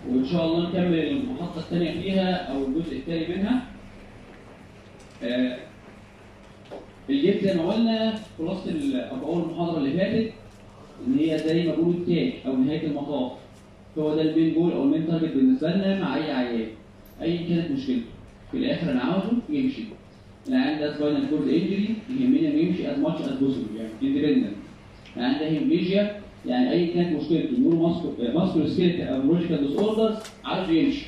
وان شاء الله نكمل المحطه الثانيه فيها او الجزء الثاني منها. الجيت زي ما قلنا خلاصه اول المحاضره اللي فاتت ان هي زي ما بقول التاج او نهايه المطاف. هو ده المين جول او المين تارجت بالنسبه لنا مع اي عيان اي كانت مشكلته. في الاخر انا عاوزه يمشي. العيان ده سباينال كورد انجري يهمني انه يمشي از ماتش از بوسيبل يعني اندبندنت. العيان ده هيمبليجيا يعني اي كانت مشكلته نيورو ماسكولو سكيلتال او نيورولوجيكال ديس اوردرز عاوزه يمشي.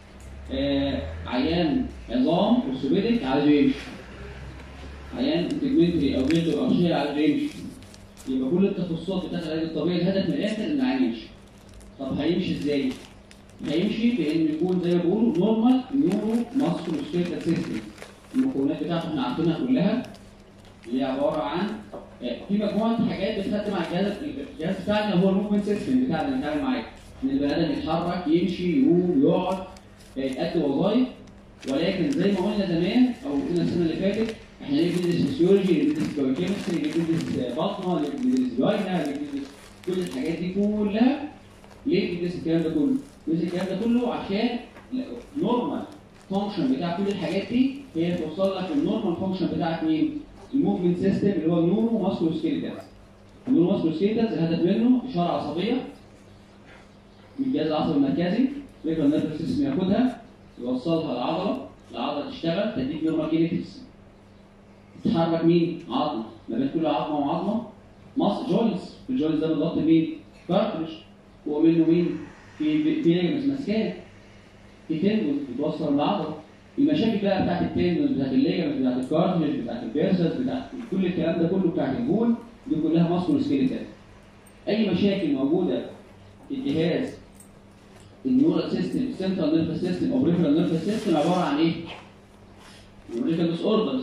عيان عظام اورثوبيديك عاوزه يمشي. عيان تجمنتري او جلد او ارشيه عاوزه يمشي. يبقى كل التخصصات بتاعت العلاج الطبيعي الهدف من الاخر ان العيان يمشي. طب هيمشي ازاي؟ هيمشي بان يكون زي ما بيقولوا نورمال نيورو ماسكولو سكيلتال سيستم. المكونات بتاعته احنا عارفينها كلها اللي هي عباره عن في مجموعه حاجات بتخدم على الجهاز بتاعنا هو الموفمنت سيستم بتاعنا اللي بنتعامل معاه. ان البني ادم يتحرك يمشي يقوم يقعد يأدي وظائف. ولكن زي ما قلنا زمان او قلنا السنه اللي فاتت احنا ليه بندرس فيسيولوجي، ليه بندرس بايوكيمستري، ليه بندرس باطنه، ليه بندرس جاينا، ليه بندرس كل الحاجات دي كلها. ليه بندرس الكلام ده كله؟ بندرس الكلام ده كله عشان نورمال فانكشن بتاع كل الحاجات دي هي توصل لك النورمال فانكشن بتاعت مين؟ الموفمنت سيستم اللي هو النيورو ماسكولو سكيلتال. النيورو ماسكولو سكيلتال الهدف منه اشاره عصبيه من الجهاز العصبي المركزي ريفرال نيرفس سيستم ياخدها يوصلها للعضله، العضله تشتغل تديك نورمال كينيتكس. تتحرك مين؟ عظمه، ما بين كل عظمه وعظمه ماس جوينتس، الجوينتس ده بيضغط مين؟ كارتريج. فوق منه مين؟ في ليجمنتس ماسكاه، في تندون بتوصل للعضله. المشاكل بقى بتاعت التندون بتاعت الليجمنت بتاعت الكارتريج بتاعت البيرسس بتاعت كل الكلام ده كله بتاعت البول دي كلها ماسكولو سكيلتال. اي مشاكل موجوده في الجهاز النيورال سيستم السنترال نيرفس سيستم او بريفرال نيرفس سيستم عباره عن ايه؟ نيورولوجيكال ديس اوردرز.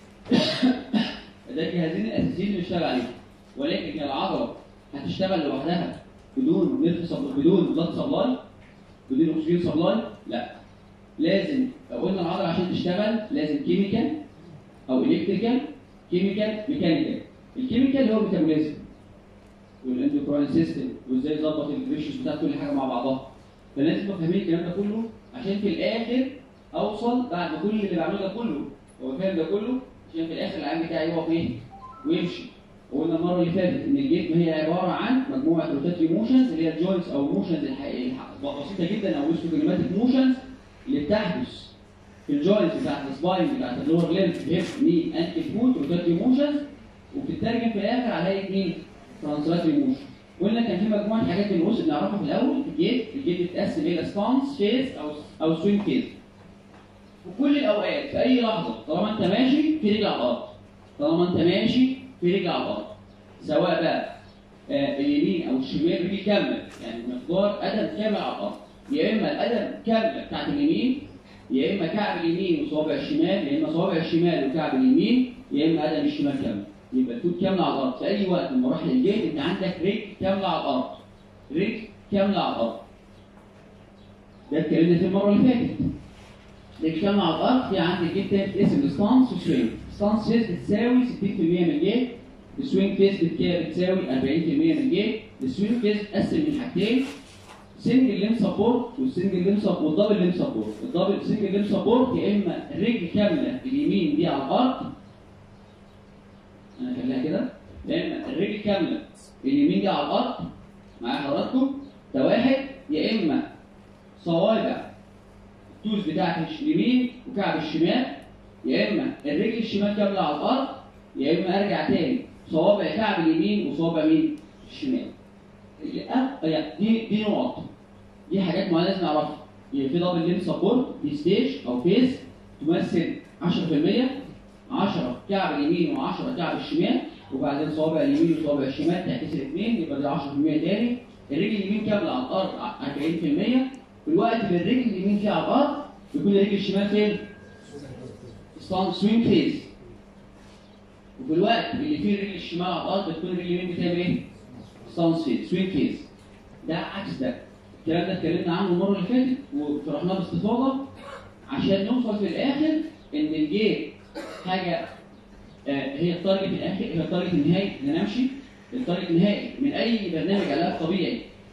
ده الجهازين الاساسيين اللي بنشتغل عليهم. ولكن العضله هتشتغل لوحدها بدون بدون بلاد سبلاي بدون اكسجين سبلاي؟ لا. لازم قلنا العضله عشان تشتغل لازم كيميكال او الكتريكال كيميكال ميكانيكال. الكيميكال هو الميتابوليزم والاندوكراين سيستم وازاي يظبط الريشيوز بتاعت كل حاجه مع بعضها. فلازم تبقى فاهمين الكلام ده كله عشان في الاخر اوصل بعد كل اللي بعمله ده كله هو فاهم ده كله عشان في الاخر العيان بتاعي يقف ايه؟ ويمشي. وقلنا المره اللي فاتت ان الجيت هي عباره عن مجموعه روتاتري موشنز اللي هي الجوينتس او موشنز بسيطه جدا او هيستوجراماتيك موشنز اللي بتحدث في الجوينتس بتاعت السباين بتاعت اللور ليمف هيب ني انكل فوت روتاتري موشنز وبتترجم في الاخر على هيئه مين؟ ترانسلاتري موشن. قلنا كان في مجموعه حاجات في النص بنعرفها في الاول. الجيت بتتقسم الى ستانس فيز او سوينج فيز. في كل الاوقات في اي لحظه طالما انت ماشي في رجل على الارض، طالما انت ماشي في رجل على الارض، سواء بقى اليمين او الشمال رجل كامله يعني مقدار قدم كامل على الارض، يا اما القدم كامله بتاعت اليمين يا اما كعب اليمين وصوابع الشمال يا اما صوابع الشمال وكعب اليمين يا اما قدم الشمال كامله. يبقى الفوت كامله على الارض في اي وقت من مراحل الجيت انت عندك رجل كامله على الارض. رجل كامله على الارض. ده اتكلمنا فيه المره اللي فاتت. رجل كامله على الارض في عندك جيت بتتقسم ستانس وسوينج. ستانس فيز بتساوي 60% من الجيت، السوينج فيز بتساوي 40% من الجيت. السوينج فيز بتتقسم من حاجتين سنجل ليم سبورت والسنجل ليم سبورت والدبل ليم سبورت. الدبل سنجل ليم سبورت يا اما الرجل كامله اليمين دي على الارض انا خليها كده يا اما الرجل كامله اليمين دي على الارض معايا حضراتكم ده واحد، يا اما صوابع التوز بتاعت اليمين وكعب الشمال، يا اما الرجل الشمال كامله على الارض يا اما ارجع تاني صوابع كعب اليمين وصوابع مين؟ الشمال. دي نقط، دي حاجات معينه لازم نعرفها. في دبل ليم سبورت دي ستيج او فيز تمثل 10% 10 كعب اليمين و10 كعب الشمال وبعدين صوابع اليمين وصوابع الشمال تعكس الاثنين يبقى دي 10% تاني. الرجل اليمين كامله على الارض 40%. في الوقت اللي الرجل اليمين فيها على الارض بيكون الرجل الشمال فين؟ سوينج فيز. وفي الوقت اللي فيه الرجل الشمال على الارض بتكون الرجل اليمين بتعمل ايه؟ ستانس فيز سوينج فيز. ده عكس ده. الكلام ده اتكلمنا عنه المره اللي فاتت وشرحناه باستفاضه عشان نوصل في الاخر ان الجيت حاجه هي التارجت الاخر، هي التارجت النهائي اللي نمشي. التارجت النهائي من اي برنامج علاج طبيعي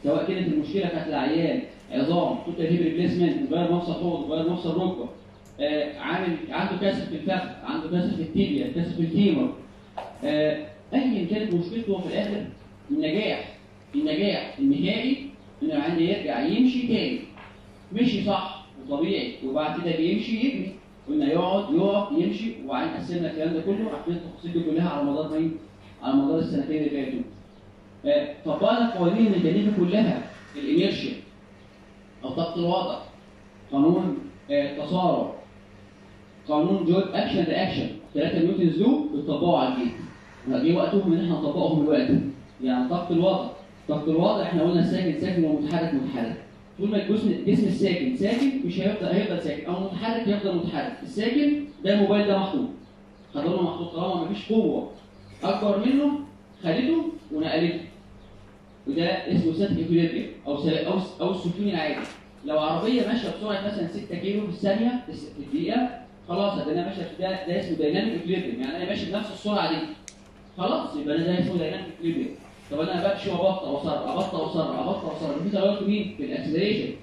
سواء كانت المشكله بتاعت العيان عظام، توتال هيب ريبليسمنت، غير مفصل حوض، غير مفصل ركبه، عنده كسر في الفخذ، عنده كسر في التيبيا، كسر في الفيمر، ايا كانت مشكلته، في الاخر النجاح النهائي ان العيان يرجع يمشي تاني. مشي صح وطبيعي وبعد كده بيمشي يبني، قلنا يقف يمشي، وبعدين قسمنا الكلام ده كله، عارفين التفاصيل دي كلها على مدار مين؟ على مدار السنتين اللي فاتوا. طبقنا القوانين الميكانيكيه كلها، الانيرشيا او ضغط الوضع، قانون تسارع، قانون جود اكشن رياكشن، 3 نيوتنز دول بيطبقوا على الجسم. جه وقتهم ان احنا نطبقهم دلوقتي. يعني ضغط الوضع احنا قلنا ساكن ومتحرك. طول ما الجسم الساكن مش هيفضل ساكن، او متحرك يفضل متحرك. الساكن ده الموبايل ده محطوط، خدونا محطوط طالما مفيش قوه اكبر منه خدته ونقلته، وده اسمه سات ايكوليبريم او السكون العادي. لو عربيه ماشيه بسرعه مثلا 6 كيلو في الثانيه في الدقيقه، خلاص انا ماشيه ده اسمه دايناميك ايكوليبريم، يعني انا ماشي بنفس السرعه دي، خلاص يبقى انا ده اسمه دايناميك ايكوليبريم. طب انا بمشي وابطأ واسرع، في تغير في مين؟ في الاكسلريشن.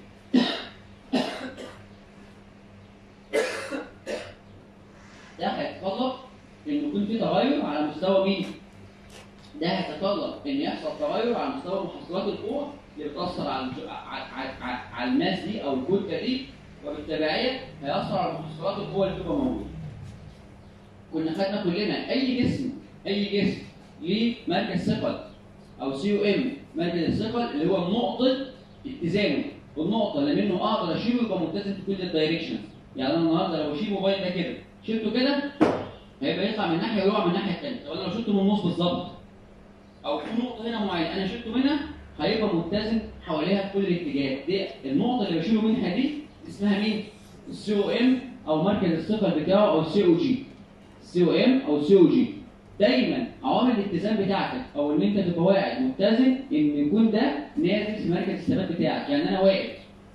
ده هيتطلب ان يكون في تغير على مستوى مين؟ ده هيتطلب ان يحصل تغير على مستوى محصلات القوه اللي بتاثر على الماس دي او الكتله دي، وبالتبعيه هيأثر على محصلات القوه اللي بتبقى موجوده. كنا خدنا كلنا اي جسم ليه مركز ثقل او COM، مركز الثقل اللي هو نقطه اتزانه، والنقطه اللي منه اقدر اشيله يبقى متزن في كل الدايركشنز. يعني انا النهارده لو اشيل موبايل ده كده، شلته كده هيبقى يطلع من ناحيه ويقع من الناحيه الثانيه. طب انا لو شلته من النص بالظبط، او في نقطه هنا معينه انا شلته منها، هيبقى متزن حواليها في كل الاتجاهات. دي النقطه اللي بشيله منها دي اسمها مين؟ COM او مركز الثقل بتاعه، او COG. COM او COG. دايما عوامل الاتزان بتاعتك او ان انت تبقى واقع متزن، ان يكون ده نازل في مركز الثبات بتاعك. يعني انا واقف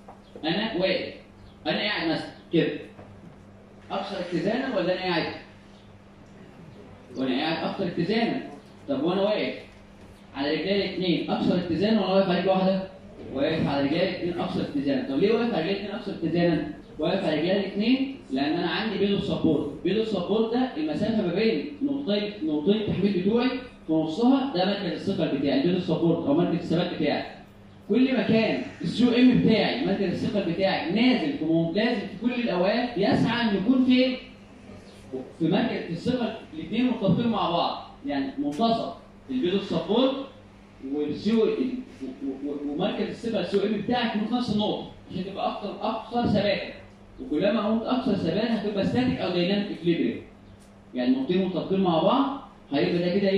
انا قاعد مثلا كده، اكثر اتزانا ولا انا قاعد؟ وانا قاعد اكثر اتزانا. طب وانا واقف على رجلي الاثنين اكثر اتزانا ولا واقف على رجل واحده؟ واقف على رجلي الاثنين اكثر اتزانا. طب ليه واقف على رجلي الاثنين اكثر اتزانا؟ واقف على رجلي الاثنين لان انا عندي بيدو سبورت ده المسافه ما بين نقطتين التحميل بتوعي، في نصها ده مركز الثقل بتاعي، البيدو سبورت او مركز الثبات بتاعي. كل ما كان COM بتاعي مركز الثقل بتاعي نازل في كل الاوقات، يسعى ان يكون فين؟ في مركز الثقل الاثنين متفقين مع بعض، يعني منتصف البيدو سبورت ومركز الثقل COM بتاعك في نفس النقطه عشان تبقى اكثر ثباتا. وكلما قلت اكثر ثبات هتبقى ستاتيك او دايناميك اكليبريم، يعني النقطتين متفقين مع بعض، هيبقى ده كده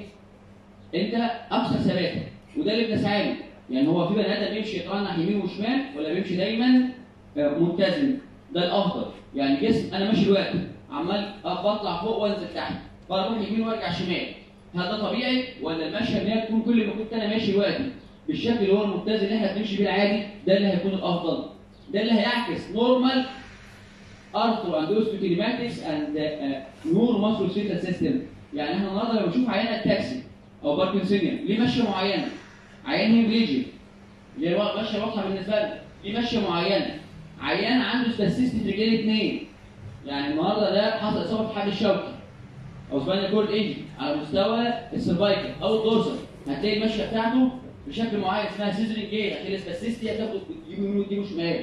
انت اكثر ثباتا. وده اللي بنسعى له. يعني هو في بني ادم بيمشي يترنح يمين وشمال ولا بيمشي دايما متزن؟ ده الافضل. يعني جسم انا ماشي دلوقتي عمال بطلع فوق وانزل تحت، بروح يمين وارجع شمال، هل ده طبيعي؟ ولا المشيه ان هي تكون كل ما كنت انا ماشي دلوقتي بالشكل اللي هو المتزن اللي احنا بنمشي بيه العادي؟ ده اللي هيكون الافضل، ده اللي هيعكس نورمال ارثرو اند اوستيوكينيماتكس اند نور ماسل سكيلتال سيستم. يعني احنا النهارده لو بنشوف عيان التاكسي او باركنسونيان ليه ماشيه معينه، عيان هيمبليجيا اللي هو ماشيه واضحه بالنسبه لنا ليه ماشيه معينه، عيان عنده سباسيستي في رجلين اثنين، يعني النهارده ده حصل اصابه في الحبل الشوكي او سباينال كورد انجري على مستوى السيرفايكال او الدورسال، هتلاقي المشيه بتاعته بشكل معين اسمها سيزرينج جيت، هتلاقي السباسيستي هتاخد يمين وتجيبه شمال.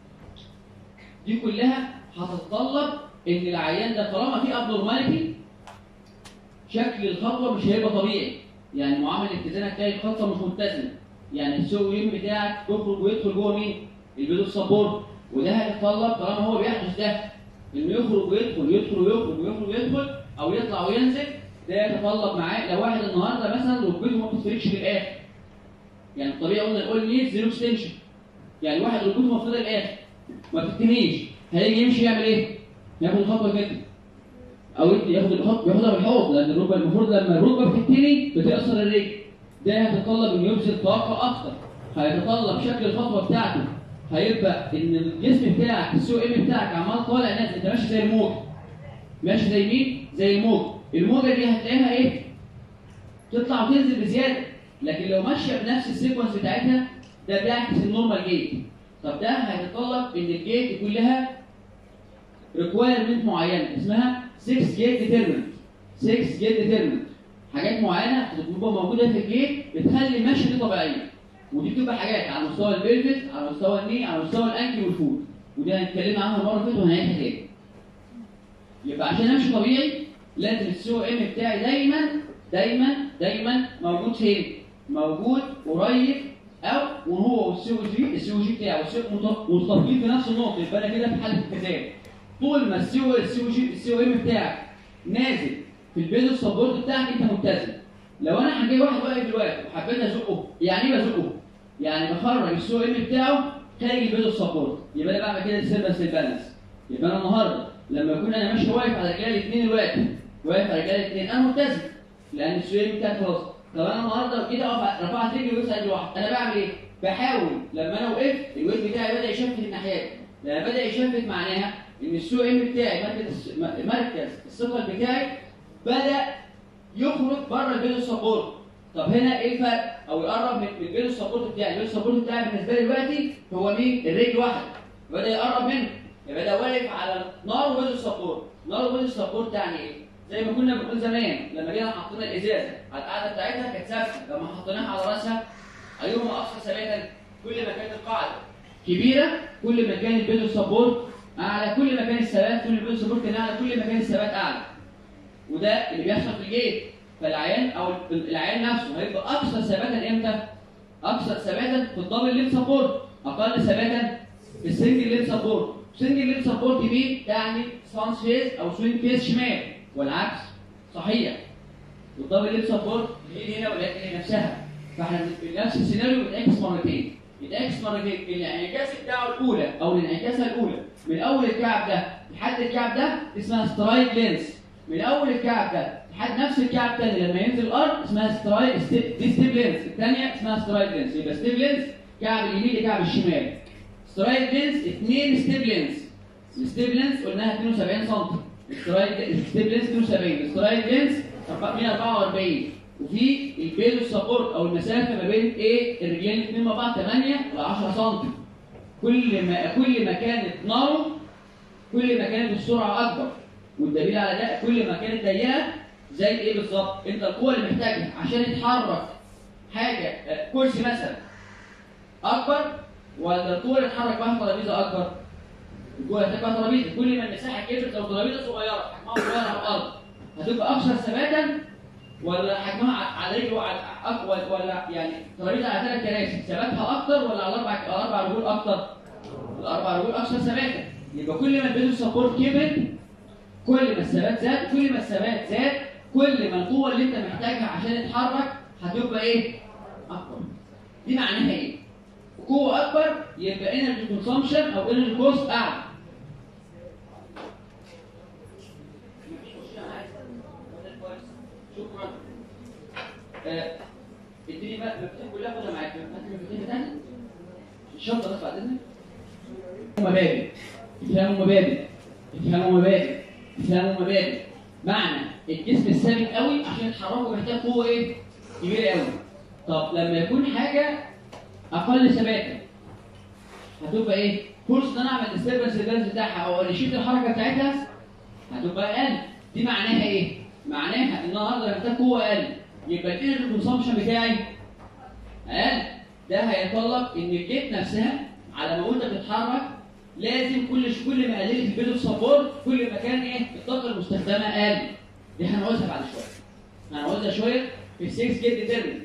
دي كلها هتتطلب ان العيان ده طالما في ابنورماليتي شكل الخطوه مش هيبقى طبيعي، يعني معامل الاتزان هتلاقي الخطوه مش متزنه، يعني السويم بتاعك يخرج ويدخل جوه مين؟ البيدو سبورت. وده هيتطلب طالما هو بيحدث ده انه يخرج ويدخل او يطلع وينزل، ده يتطلب معاه. لو واحد النهارده مثلا ركبته ما بتتفركش للاخر، يعني الطبيعي قلنا نقول نيد زيرو اكستنشن، يعني واحد ركبته مفروضه للاخر ما بتتنيش، هيجي يمشي يعمل ايه؟ ياخد الخطوه كده او ياخد الخطوه ياخدها بالحوض، لان الركبه المفروض لما الركبه بتتني بتأثر الرجل، ده هيتطلب انه يبذل طاقه اكتر، هيتطلب شكل الخطوه بتاعته هيبقى ان الجسم بتاعك COM بتاعك عمال طالع نازل، انت ماشي زي الموج، ماشي زي مين؟ زي الموج. الموجه دي هتلاقيها ايه؟ تطلع وتنزل بزياده، لكن لو ماشيه بنفس السيكونس بتاعتها ده بيعكس النورمال جيت. طب ده هيتطلب ان الجيت يكون لها ريكوايرمنت معينه اسمها 6 جيت ديترمنت. 6 جيت ديترمنت حاجات معينه هتبقى موجوده في الجيت بتخلي المشي دي طبيعيه. ودي بتبقى حاجات على مستوى البلفس، على مستوى الني، على مستوى الانكل والفوت. ودي هنتكلم عنها المره اللي فاتت وهنعيدها تاني. يبقى عشان امشي طبيعي لازم السي او ام بتاعي دايما دايما دايما موجود فين؟ موجود قريب او وهو والسي او جي بتاعه متطابقين في نفس النقطه. يبقى انا كده في حاله اتزان. طول ما السي او ام بتاعك نازل في البيزو سبورت بتاعك انت متزن. لو انا هجي واحد واقف دلوقتي وحبيت ازقه، يعني ايه بزقه؟ يعني بخرج السي او ام بتاعه خارج البيزو سبورت، يبقى انا بعمل كده ديستربنس للبالانس. يبقى انا النهارده لما يكون انا ماشي واقف على رجلي الاثنين دلوقتي، واقف على رجلي الاثنين انا متزن لان السي او ام بتاعي خلاص. طب انا النهارده كده اقف رفعت رجلي وسعت لوحدي، انا بعمل ايه؟ بحاول لما انا وقفت الويت بتاعي بدا يشفت الناحيات. لما بدا يشفت معناها ان السي او ام بتاعي مركز الثقل بتاعي بدا يخرج بره البيزو سبورت. طب هنا ايه الفرق؟ او يقرب من البيزو سبورت بتاعي. البيزو سبورت بتاعي بالنسبه لي دلوقتي هو مين؟ الرجل واحده. بدا يقرب منه، يبقى ده واقف على نار وبيزو سبورت. نار وبيزو سبورت يعني ايه؟ زي ما كنا بنقول زمان لما جينا حطينا الازازه على القاعده بتاعتها كانت ثابته، لما حطيناها على راسها ايهما اقصى ثباتا؟ كل ما كانت القاعده كبيره كل ما كان البيزو سبورت اعلى، كل ما كان الثبات كل البيزو سبورت كان اعلى، كل ما كان الثبات اعلى. وده اللي بيحصل في الجيت. فالعيان او العيان نفسه هيبقى اكثر ثباتا امتى؟ اكثر ثباتا في الدبل ليب سبورت، اقل ثباتا في السنجل ليب سبورت. سنجل ليب سبورت دي يعني سانس فيز او سوينج فيز شمال والعكس صحيح. والدبل ليب سبورت هي هنا ولكن نفسها. فاحنا نفس السيناريو بيتعكس مرتين. يتعكس مرتين. الانعكاس بتاعه الاولى او الانعكاسه الاولى من اول الكعب ده لحد الكعب ده اسمها سترايد لينس. من اول الكعب ده لحد نفس الكعب الثاني لما ينزل الارض اسمها دي ستيب لينس. الثانيه اسمها سترايد لينس. يبقى ستيب لينس كعب اليمين لكعب الشمال. سترايد لينس 2 ستيب لينس. الستيب لينس قلناها 72 سم. ستيب لينس 72. سترايد لينس 144. وفي البيزو سبورت او المسافه ما بين ايه الرجلين الاثنين مع بعض 8 ل 10 سم. كل ما كانت نارو كل ما كانت السرعه اكبر. والدليل على ده كل ما كانت ضيقه زي ايه بالظبط؟ انت القوه اللي محتاجها عشان يتحرك حاجه كرسي مثلا اكبر ولا القوه اللي تتحرك بها ترابيزه اكبر؟ القوه اللي تحتاج بها ترابيزه. كل ما المساحه كبرت لو ترابيزه صغيره حجمها صغير على الارض هتبقى اكثر ثباتا ولا حجمها على رجل ولا يعني ترابيزه على 3 كراسي ثباتها اكتر ولا على 4 رجول اكتر؟ الاربع رجول اكثر ثباتا. يبقى كل ما البيزو سبورت كبر كل ما الثبات زاد، كل ما الثبات زاد كل ما القوه اللي انت محتاجها عشان تتحرك هتبقى ايه؟ اكبر. دي معناها ايه؟ قوه اكبر يبقى انرجي كونسامشن او انرجي كوست اعلى. شكرا. اديني بقى المفاتيح كلها خدها معاك. المفاتيح تاني الشنطه بس بعد اذنك. مبادئ افهموا مبادئ. معنى الجسم الثابت قوي عشان يتحركوا محتاج قوه ايه؟ كبيره قوي. طب لما يكون حاجه اقل ثباتا هتبقى ايه؟ فرصه ان انا اعمل ديستربنس للبالانس بتاعها او انشيط الحركه بتاعتها هتبقى اقل. دي معناها ايه؟ معناها ان انا هقدر محتاج قوه اقل، يبقى الانرجي كونسامشن بتاعي اقل. ده هيتطلب ان الجيت نفسها على ما انت بتتحرك لازم كل ما قللت البيزو سبورت كل ما كان ايه الطاقه المستخدمه اقل. دي هنعوزها بعد شويه في ال 6 جيت ديترمنت.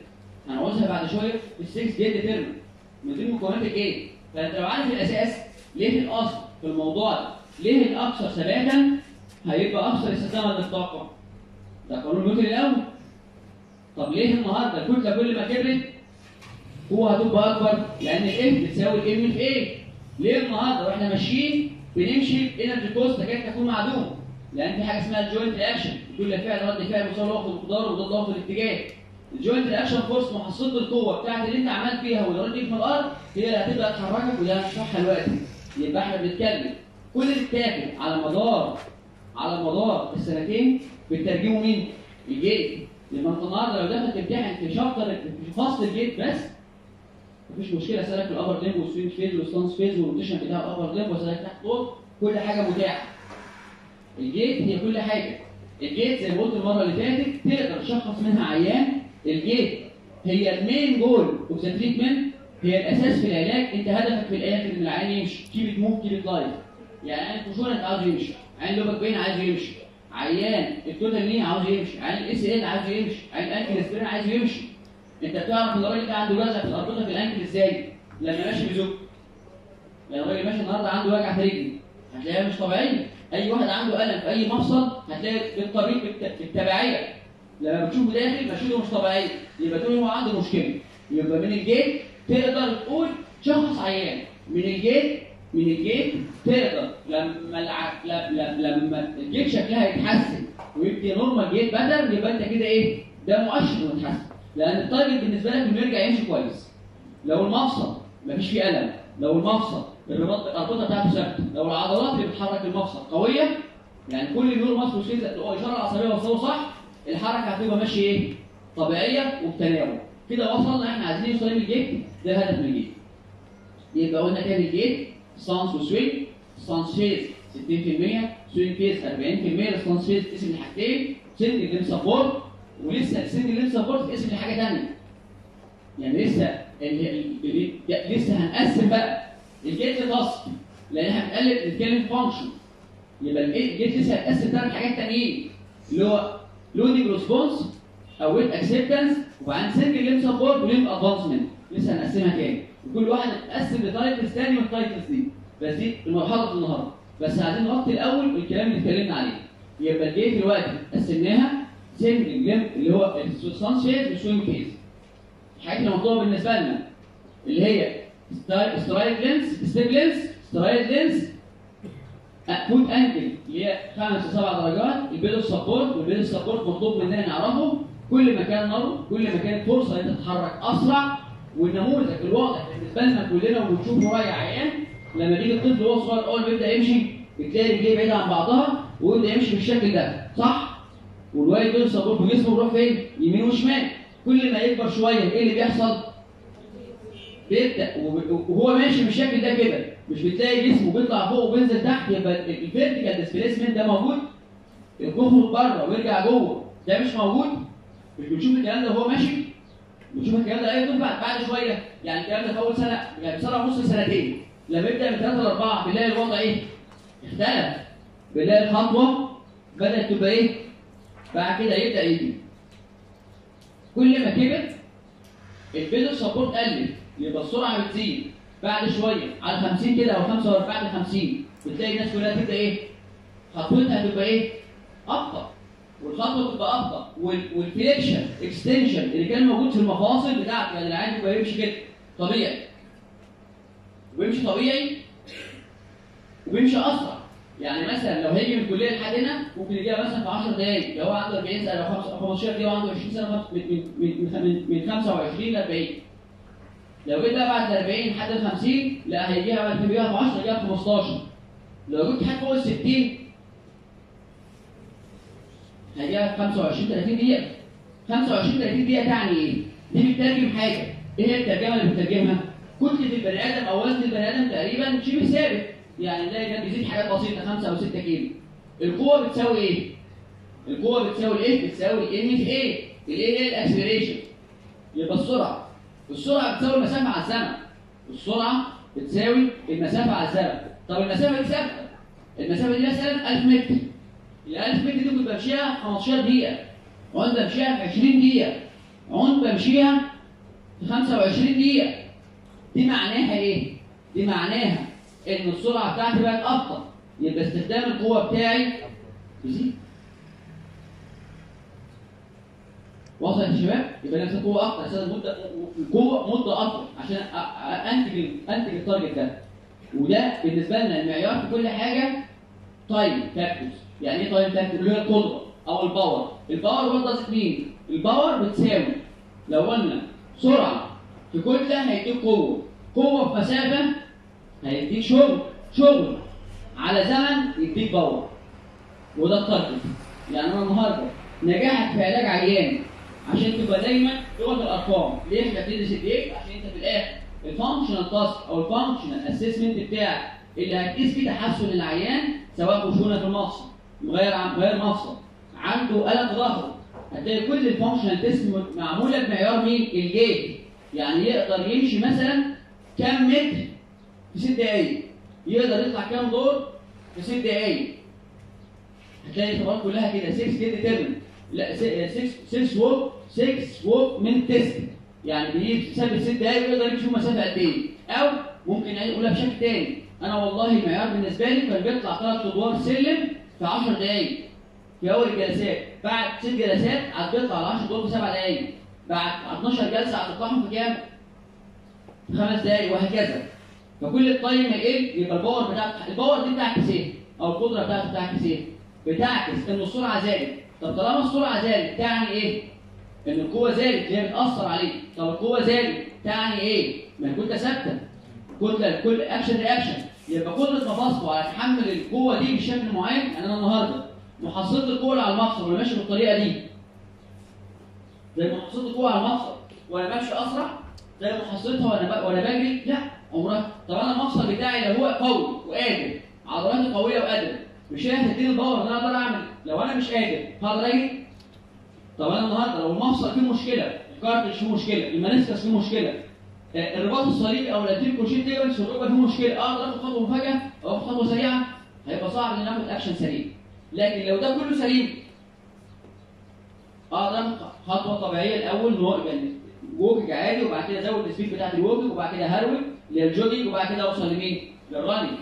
من ضمن مكونات الجيت. فانت لو عارف الاساس ليه الاصل في الموضوع ده ليه الاكثر ثباتا هيبقى اكثر استخداما للطاقه. ده قانون نيوتن الاول. طب ليه النهارده الكتله كل ما كبرت قوه هتبقى اكبر؟ لان الاف بتساوي الام في ايه. ليه النهارده واحنا ماشيين بنمشي بانرجي كوست تكاد تكون معدومه؟ لان في حاجه اسمها الجوينت رياكشن. كل فعل رد فعل مساوي له في المقدار وضد له في الاتجاه. الجوينت رياكشن فورس محصله القوه بتاعت اللي انت عملت فيها واللي رد في الارض هي اللي هتبدا تحركك وده هنشرحها دلوقتي. يبقى احنا بنتكلم كل اللي اتاخد على مدار السنتين بترجمه مين؟ الجيت. لما انت النهارده لو دخلت تمتحن في شابتر في فصل الجيت بس مفيش مشكله، اسالك في الابر ليمب والسوينج فيز والستانس فيز والروتيشن بتاع الابر ليمب، واسالك تحت فوق، كل حاجه متاحه. الجيت هي كل حاجه. الجيت زي ما قلت المره اللي فاتت تقدر تشخص منها عيان. الجيت هي المين جول اوف ذا تريتمنت، هي الاساس في العلاج. انت هدفك في الاخر ان العيان يمشي، كيب موف كيب لايف. يعني عيان الكشوره انت عاوز يمشي، عيان لوبك بين عايز يمشي، عيان التوتال ني عاوز يمشي، عيان الاس ال عاوز يمشي، عيان الانكل اسبرين عايز يمشي. انت بتعرف ان الراجل ده عنده جزع في الاربطه في الانكل ازاي؟ لما ماشي بيزق. يعني الراجل ماشي النهارده عنده وجع في رجله، هتلاقيها مش طبيعيه. اي واحد عنده الم في اي مفصل هتلاقي بالطبيب بالتبعيه لما بتشوفه داخل مشيته مش طبيعيه، يبقى تقول هو عنده مشكله. يبقى من الجيت تقدر تقول شخص عيان. من الجيت تقدر لما الجيت شكلها يتحسن ويبقى نورمال جيت بدل، يبقى انت كده ايه؟ ده مؤشر انه يتحسن. لان التارجت بالنسبه لك انه يرجع يمشي كويس. لو المفصل مفيش فيه الم، لو المفصل الاربطه بتاعته ثابته، لو العضلات اللي بتحرك المفصل قويه، يعني كل النيورو ماسكوس كده الاشاره العصبيه وصلوا صح، الحركه هتبقى ماشيه ايه؟ طبيعيه وبتناوب. كده وصلنا احنا عايزين نوصل للجيت، ده هدف من الجيت. يبقى قلنا تاني الجيت ستانس وسوينج. ستانس فيز 60%، سوينج فيز 40%. الستانس فيز تقسم لحاجتين، سنجل ليم سبورت، ولسه السنجل ليم سبورت تقسم لحاجه ثانيه. يعني لسه هنقسم بقى الجيت لتاسك، لان احنا بنتكلم فانكشن. يبقى الجيت لسه هتقسم 3 حاجات ثانيين، اللي هو لودنج ريسبونس او ويت اكسبتنس، وبعدين سنجل ليم سبورت وليم ادفانسمنت. لسه هنقسمها تاني، وكل واحد هتقسم لتايتلز ثاني من التايتلز دي. بس دي المرحله النهارده، بس عايزين نغطي الاول الكلام اللي اتكلمنا عليه. يبقى الجيت دلوقتي قسمناها سنجل ليم اللي هو الستانس فيز والسوينج فيز. الحاجات اللي مطلوبه بالنسبه لنا اللي هي سترايد لينس، ستيب لينس، سترايد لينس، فوت انكل اللي هي 5 ل 7 درجات، البيدل سبورت. والبيدل سبورت مطلوب مننا نعرفه كل ما كان نرو، كل ما كانت فرصه ان انت تتحرك اسرع. والنموذج الواضح بالنسبه لنا كلنا وبنشوفه رايح عيان، لما بيجي الطفل وهو صغير اول ما يبدا يمشي بتلاقي رجليه بعيده عن بعضها ويبدا يمشي بالشكل ده، صح؟ والوالد بيدل سبورت بجسمه بيروح فين؟ يمين وشمال. كل ما يكبر شويه ايه اللي بيحصل؟ بيبدا وهو ماشي بالشكل ده كده، مش بتلاقي جسمه بيطلع فوق وبينزل تحت. يبقى الفيرتيكال ديسبيسمنت ده موجود، يخرج بره ويرجع جوه، ده مش موجود. مش بنشوف الكلام ده وهو ماشي؟ بنشوف الكلام ده اي طفل بعد شويه، يعني الكلام ده في اول سنه، يعني سنه ونص سنتين، لما يبدا من 3 ل 4 بنلاقي الوضع ايه؟ اختلف. بنلاقي الخطوه بدات تبقى ايه؟ بعد كده يبدا يجي. كل ما كبر البيدل سبورت قلت، يبقى السرعه بتزيد. بعد شويه على 50 كده او 45 بعد 50 بتلاقي الناس كلها تبدا ايه؟ خطوتها تبقى ايه؟ ابطا، والخطوه تبقى ابطا، والفليكشن اكستنشن اللي كان موجود في المفاصل بتاعته، يعني العين يبقى يمشي كده طبيعي، ويمشي طبيعي وبيمشي اسرع. يعني مثلا لو هيجي من الكليه لحد هنا ممكن يجيها مثلا في 10 دقائق، لو هو عنده 40 سنه او 15 دقيقه وعنده 20 سنه من 25 ل 40. لو جيت بقى بعد ال 40 لحد ال 50 لا هيجيها في 10 هيجيها في 15. لو جيت حد فوق ال 60 هيجيها في 25 30 دقيقه. 25 30 دقيقه تعني ايه؟ دي بتترجم حاجه. ايه هي الترجمه اللي بتترجمها؟ كتله البني ادم او وزن البني ادم تقريبا شبه ثابت، يعني نلاقي ده بيزيد حاجات بسيطه 5 او 6 كيلو. القوه بتساوي ايه؟ القوه بتساوي الايه؟ بتساوي الان في ايه؟ الايه هي الاكسلريشن. يبقى السرعه بتساوي المسافه على الزمن. السرعه بتساوي المسافه على الزمن. طب المسافه دي ثابته. المسافه دي مثلا 1000 متر. ال 1000 متر دي كنت بمشيها في 15 دقيقه، عند بمشيها في 20 دقيقه، عند بمشيها في 25 دقيقه. دي معناها ايه؟ دي معناها ان السرعه بتاعتي بقت ابطا، يبقى استخدام القوه بتاعي يزيد. وصلت يا شباب؟ يبقى نفس القوه اكتر، استخدم القوه مده اكتر عشان انتج التارجت ده. وده بالنسبه لنا المعيار في كل حاجه تايم فاكتورز. يعني ايه تايم فاكتور؟ اللي هي القدره او الباور. الباور برضه مين؟ الباور بتساوي لو قلنا سرعه في كتله هيديك قوه، قوه في مسافه هيديك شغل على زمن يديك باور. وده التارجت. يعني انا النهارده نجاحك في علاج عيان عشان تبقى دايما لغه الارقام. ليه احنا بندرس الديت؟ عشان انت في الاخر الفانكشنال تاسك او الفانكشنال اسسمنت بتاعك اللي هتقيس فيه تحسن العيان، سواء خشونه في المفصل، غير مفصل، عنده الم في ظهره، هتلاقي كل الفانكشنال تيست معموله بمعيار مين؟ الجيت. يعني يقدر يمشي مثلا كام متر في 6 دقايق، يقدر يطلع كام دور في 6 دقايق. هتلاقي الخطوات كلها كده 6 كده ترم، لا 6 ووك من تيست، يعني بيسافر 6 دقايق ويقدر يمشي مسافه قد ايه؟ او ممكن اقولها بشكل تاني، انا والله المعيار بالنسبه لي كان بيطلع 3 ادوار سلم في 10 دقايق في اول الجلسات، بعد 6 جلسات هتطلع على 10 ادوار في 7 دقايق، بعد 12 جلسه هتطلعهم في كام؟ 5 دقايق، وهكذا. فكل التايم ما يقل يبقى الباور دي بتاعت ايه؟ او القدره بتاعت ايه؟ بتعكس ان السرعه زادت. طب طالما السرعه زادت تعني ايه؟ ان القوه زادت، هي بتاثر عليك. طب القوه زادت تعني ايه؟ ما الكتله ثابته، كل اكشن رياكشن، يبقى قدره مفاصله على تحمل القوه دي بشكل معين. انا النهارده محصله القوه اللي على المفصل وانا ماشي بالطريقه دي زي محصله القوه على المفصل وانا ماشي اسرع زي محصلتها وانا بجري؟ لا، عمرها. طب انا المفصل بتاعي لو هو قوي وقادر، عضلاتي قويه وقادره، مش هي هتديني الباور ان انا اقدر اعمل. لو انا مش قادر هقدر اجري؟ طب انا النهارده لو المفصل فيه مشكله، الكارتج فيه مشكله، المنسكس فيه مشكله، الرباط الصليبي او الانتيريور كروشيه تيبلز في الركبه فيه مشكله، اقدر اخد خطوه مفاجاه او اخد خطوه سريعه؟ هيبقى صعب ان اخد اكشن سريع. لكن لو ده كله سليم اقدر اخد خطوه طبيعيه الاول، يعني ووكينج عادي، وبعد كده ازود السبيد بتاعت الووكينج، وبعد كده هرول للجوجينج، وبعد كده اوصل لمين؟ للرانينج.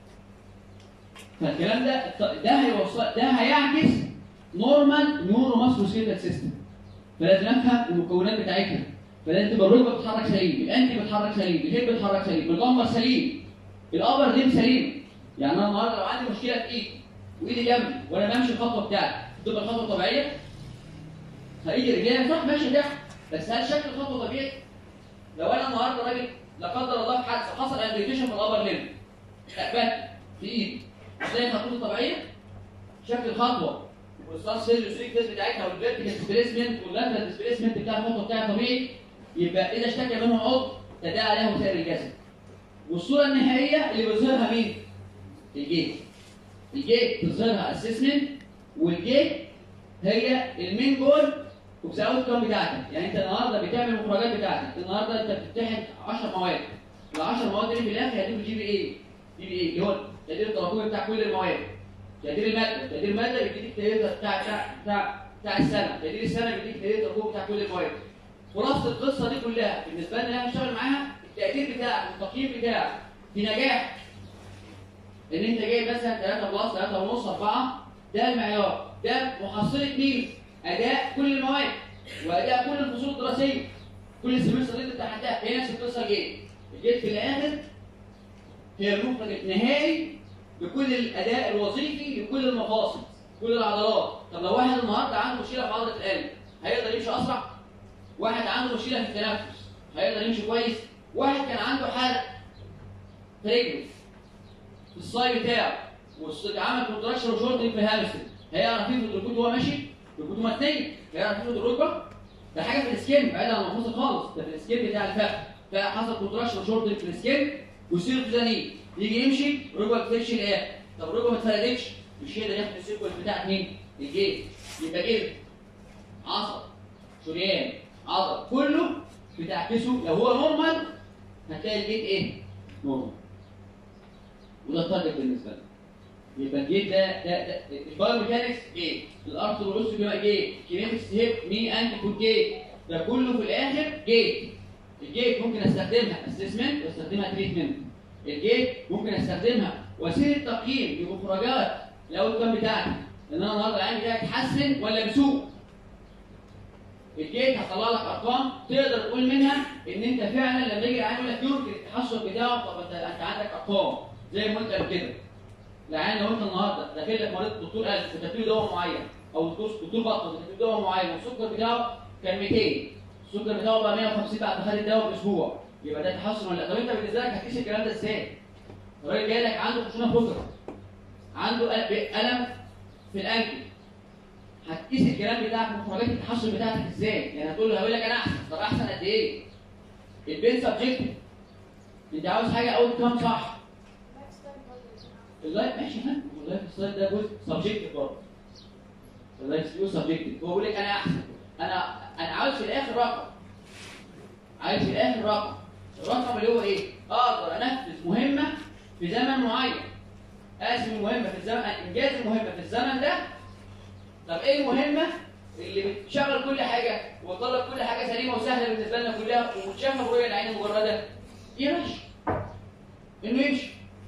فالكلام ده هيعكس نورمال نيورو ماسكولوسكيلتال سيستم. فلازم افهم المكونات بتاعتها. فلازم تبقى الركبه بتتحرك سليم، الانتي بتتحرك سليم، الهيب بتتحرك سليم، اللمبر سليم، الابر ليم سليم. يعني انا النهارده لو عندي مشكله في ايدي وايدي جنبي وانا بمشي الخطوه بتاعتي، تبقى الخطوه طبيعيه؟ هيجي رجليا صح ماشي تحت، بس هل شكل الخطوه طبيعي؟ لو انا النهارده راجل لا قدر الله في حادثه حصل امبيوتيشن في الابر ليم، اتقبلت في ايدي، هتلاقي خطوتي طبيعيه؟ شكل الخطوه والستار سيل والسريك فيس بتاعتها والفيرتيكال ديسبيسمنت واللاترال ديسبيسمنت بتاع الخطوه بتاعي طبيعي، يبقى اذا اشتكى منه عضو تداعى عليه وسائر الجسد. والصوره النهائيه اللي بيظهرها مين؟ الجيت. الجيت تظهرها اسسمنت، والجيت هي المين جول اوف ذا اوت كام بتاعتك. يعني انت النهارده بتعمل المخرجات بتاعتك، النهارده انت بتمتحن 10 مواد، ال 10 مواد دي في الاخر هيديك جي بي اي، اللي هو التقدير التراكمي بتاع كل المواد. تقدير الماده بيديك التقدير بتاع السنه، تقدير السنه بيديك التقدير التراكمي بتاع كل المواد. خلاصه القصه دي كلها بالنسبه لنا انا بشتغل معاها، التقدير بتاعك والتقييم بتاعك في نجاح ان انت جايب مثلا 3 بلس 3 ونص 4، ده المعيار، ده محصله مين؟ اداء كل المواد واداء كل الفصول الدراسيه، كل السمستر اللي انت امتحنتها. هي نفس القصه. الجيت في الاخر هي المخرج النهائي لكل الاداء الوظيفي لكل المفاصل، كل العضلات. طب لو واحد النهارده عنده مشكله في عضله القلب، هيقدر يمشي اسرع؟ واحد عنده مشكله في التنفس، هيقدر يمشي كويس؟ واحد كان عنده حرق في رجله في الصاي بتاعه وعمل كونتراكشن وشورتنج في الهامسترنج، هيعرف يفرد الركبه وهو ماشي؟ ركبته متنيه، هيعرف يفرد الركبه؟ ده حاجه في السكين بعيد عن المفاصل خالص، ده في السكين بتاع الفخذ، فحصل كونتراكشن وشورتنج في السكين والسير تزانيه، يجي يمشي ركبه ما تفردش الاخر. طب الركبه ما اتفردتش، مش هيقدر ياخد السيركل بتاعت مين؟ الجيت. يبقى جلد، عصب، شريان، عضل، كله بتعكسه. لو هو نورمال هتلاقي الجيت ايه؟ نورمال. وده التارجت بالنسبه لنا. يبقى الجيت ده البايوميكانكس جيت، الارث والاوستيو جيت، كينيتكس هيب مي انتي كود جيت، ده كله في الاخر جيت. الجيت ممكن استخدمها اسسمنت واستخدمها تريتمنت. الجيت ممكن استخدمها وسيله تقييم لمخرجات الاوت كام بتاعتي، ان انا النهارده العين بتاعي اتحسن ولا بيسوء. الجيت هطلع لك ارقام تقدر تقول منها ان انت فعلا لما يجي العين يقول لك يمكن التحسن بتاعه. طب انت عندك ارقام زي ما قلت قبل كده. العين لو انت النهارده داخل لك مريض دكتور قلب وكتب له دواء معين، او دكتور بطنه وكتب له دواء معين والسكر بتاعه كان 200، السكر بتاعه بقى 150 بعد ما خد الدواء باسبوع، يبقى ده تحسن ولا لا؟ طب انت بالنسبه لك هتقيس الكلام ده ازاي؟ الراجل جاي لك عنده خشونه في الركبه، عنده الم في الانكل، هتقيس الكلام بتاعك ومخرجات التحسن بتاعتك ازاي؟ يعني هتقول له هيقول لك انا احسن، طب احسن قد ايه؟ البين سبجكتيف. انت عاوز حاجه اوت كام صح؟ اللايف ماشي يا فندم، اللايف ستايل ده جزء سبجكتيف برضه. اللايف ستايل سبجكتيف، هو بيقول لك انا احسن، انا عاوز في الاخر رقم. عايز في الاخر رقم. الرقم اللي هو ايه؟ اقدر انفذ مهمه في زمن معين. اقسم المهمه في الزمن، انجاز المهمه في الزمن ده. طب ايه المهمه اللي بتشغل كل حاجه وتطلب كل حاجه سليمه وسهله بالنسبه لنا كلها ومتشافه برؤيه العين المجرده؟ يمشي. انه يمشي.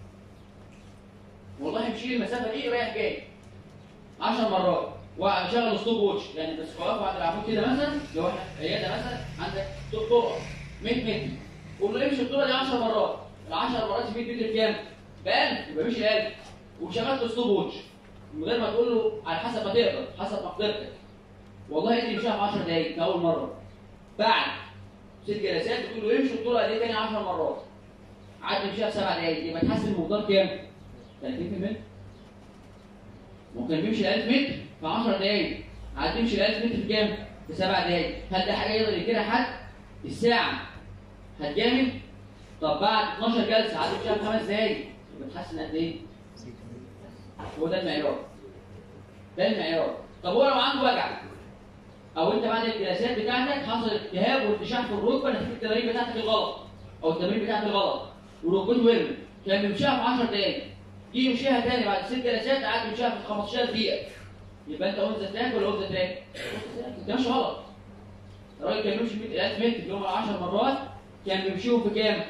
والله يمشي المسافه دي رايح جاي 10 مرات وشغل ستوب ووتش، يعني بس توقفوا عند العمود كده مثلا، لو احنا في عياده مثلا عندك طرق 100 متر، قول له امشي الطرق دي 10 مرات، ال 10 مرات في 100 متر كام؟ ب 1000، يبقى مشي 1000 وشغلت ستوب ووتش من غير ما تقول له على حسب ما تقدر، حسب مقدرتك. والله انت يمشيها في 10 دقايق في اول مره. بعد 6 جلسات بتقول له امشي الطرق دي تاني 10 مرات. عاد يمشيها في 7 دقايق، يبقى تحسن المقدار كام؟ 30%. ممكن بيمشي 1000 متر في 10 دقايق، عاد تمشي 1000 متر في كام؟ في 7 دقايق. هل ده حاجه يقدر ينكرها حد؟ الساعه هتجامل. طب بعد 12 جلسه عاد تمشيها في 5 دقايق، يبقى تحسن قد ايه؟ هو ده المعيار. ده المعيار. طب هو لو عنده وجع او انت بعد الجلسات بتاعتك حصل التهاب وارتشاح في الركبه نتيجه التمارين بتاعتك الغلط او التمارين بتاعتك الغلط وركبته ورمت، كان بيمشيها في 10 دقايق، جه يمشيها تاني بعد 6 جلسات قعد يمشيها في 15 دقيقه، يبقى انت اون ذا تراك ولا اون ذا تراك؟ انت ماشي غلط. الراجل كان بيمشي 1000 متر في يوم 10 مرات، كان بيمشيهم في كام؟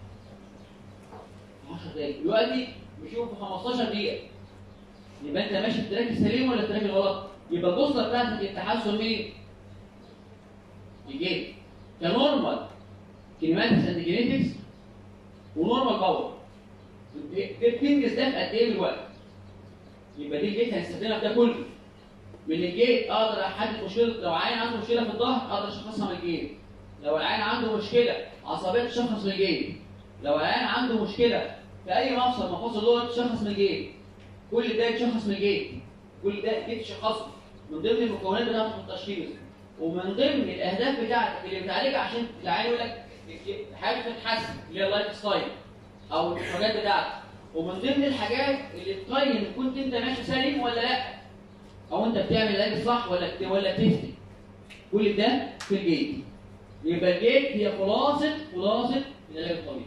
10 دقايق، دلوقتي بيمشيهم في 15 دقيقه. يبقى انت ماشي في التراك السليم ولا التراك الغلط؟ يبقى البوصله بتاعتك التحسن مين؟ الجيت. كنورمال كينيماتكس اند جينيتكس ونورمال باور. بتنجز ده في قد ايه دلوقتي؟ يبقى دي الجيت هنستخدمها في ده كله. من الجيت اقدر احدد مشكله، لو عيان عنده مشكله في الظهر اقدر اشخصها من الجيت. لو العيان عنده مشكله عصبيه تشخص من الجيت. لو العيان عنده مشكله في اي مفصل مفاصل اللغه تشخص من الجيت. كل ده يتشخص من الجيت. كل ده الجيت يشخصه من ضمن المكونات بتاعته في التشخيص. ومن ضمن الاهداف بتاعتك اللي بتعالجها عشان العيان يقول لك حاجه تتحسن اللي هي اللايف ستايل او الحاجات بتاعتك. ومن ضمن الحاجات اللي تقيم كنت انت ماشي سليم ولا لا، او انت بتعمل العلاج صح ولا تفتي. كل ده في الجيت. يبقى الجيت هي خلاصه العلاج الطبيعي.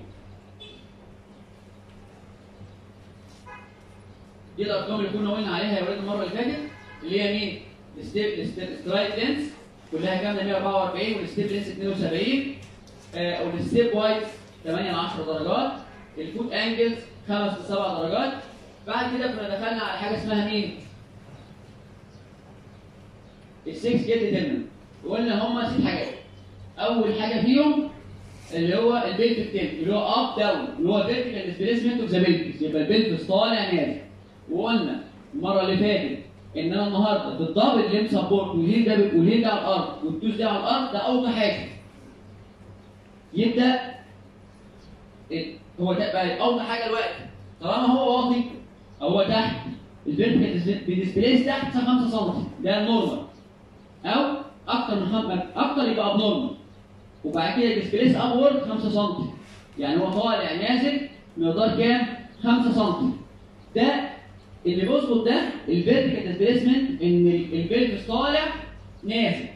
دي الارقام اللي كنا قلنا عليها يا ولاد المره اللي فاتت، اللي هي مين؟ السترايد لينس كلها كامله 144 والستيب لينس 72 والستيب وايز 8 ل 10 درجات، الفوت انجلز 5 ل 7 درجات. بعد كده كنا دخلنا على حاجه اسمها مين؟ السكس جيت ديترمنت. وقلنا هم 6 حاجات. اول حاجه فيهم اللي هو البلفيك تيلت اللي هو اب داون اللي هو فيرتيكال ديسبيسمنت اوف ذا بلفس، يبقى البلفس طالع نازل. وقلنا المره اللي فاتت ان انا النهارده بالضبط الليم سبورت والهيل ده على الارض والدوس ده على الارض، ده اوطى حاجه. يبدا هو ده بقى اوطى حاجه دلوقتي. طالما هو واطي هو تحت الفيرتيكال بيديسبليس تحت 5 سم ده النورمال، او اكتر من 5 اكتر يبقى ابنورمال. وبعد كده ديسبليس ابورد 5 سم، يعني هو طالع نازل مقدار كام؟ 5 سم. ده اللي بيظبط ده الفيرتيكال ديسبيسمنت، ان البلفس طالع نازل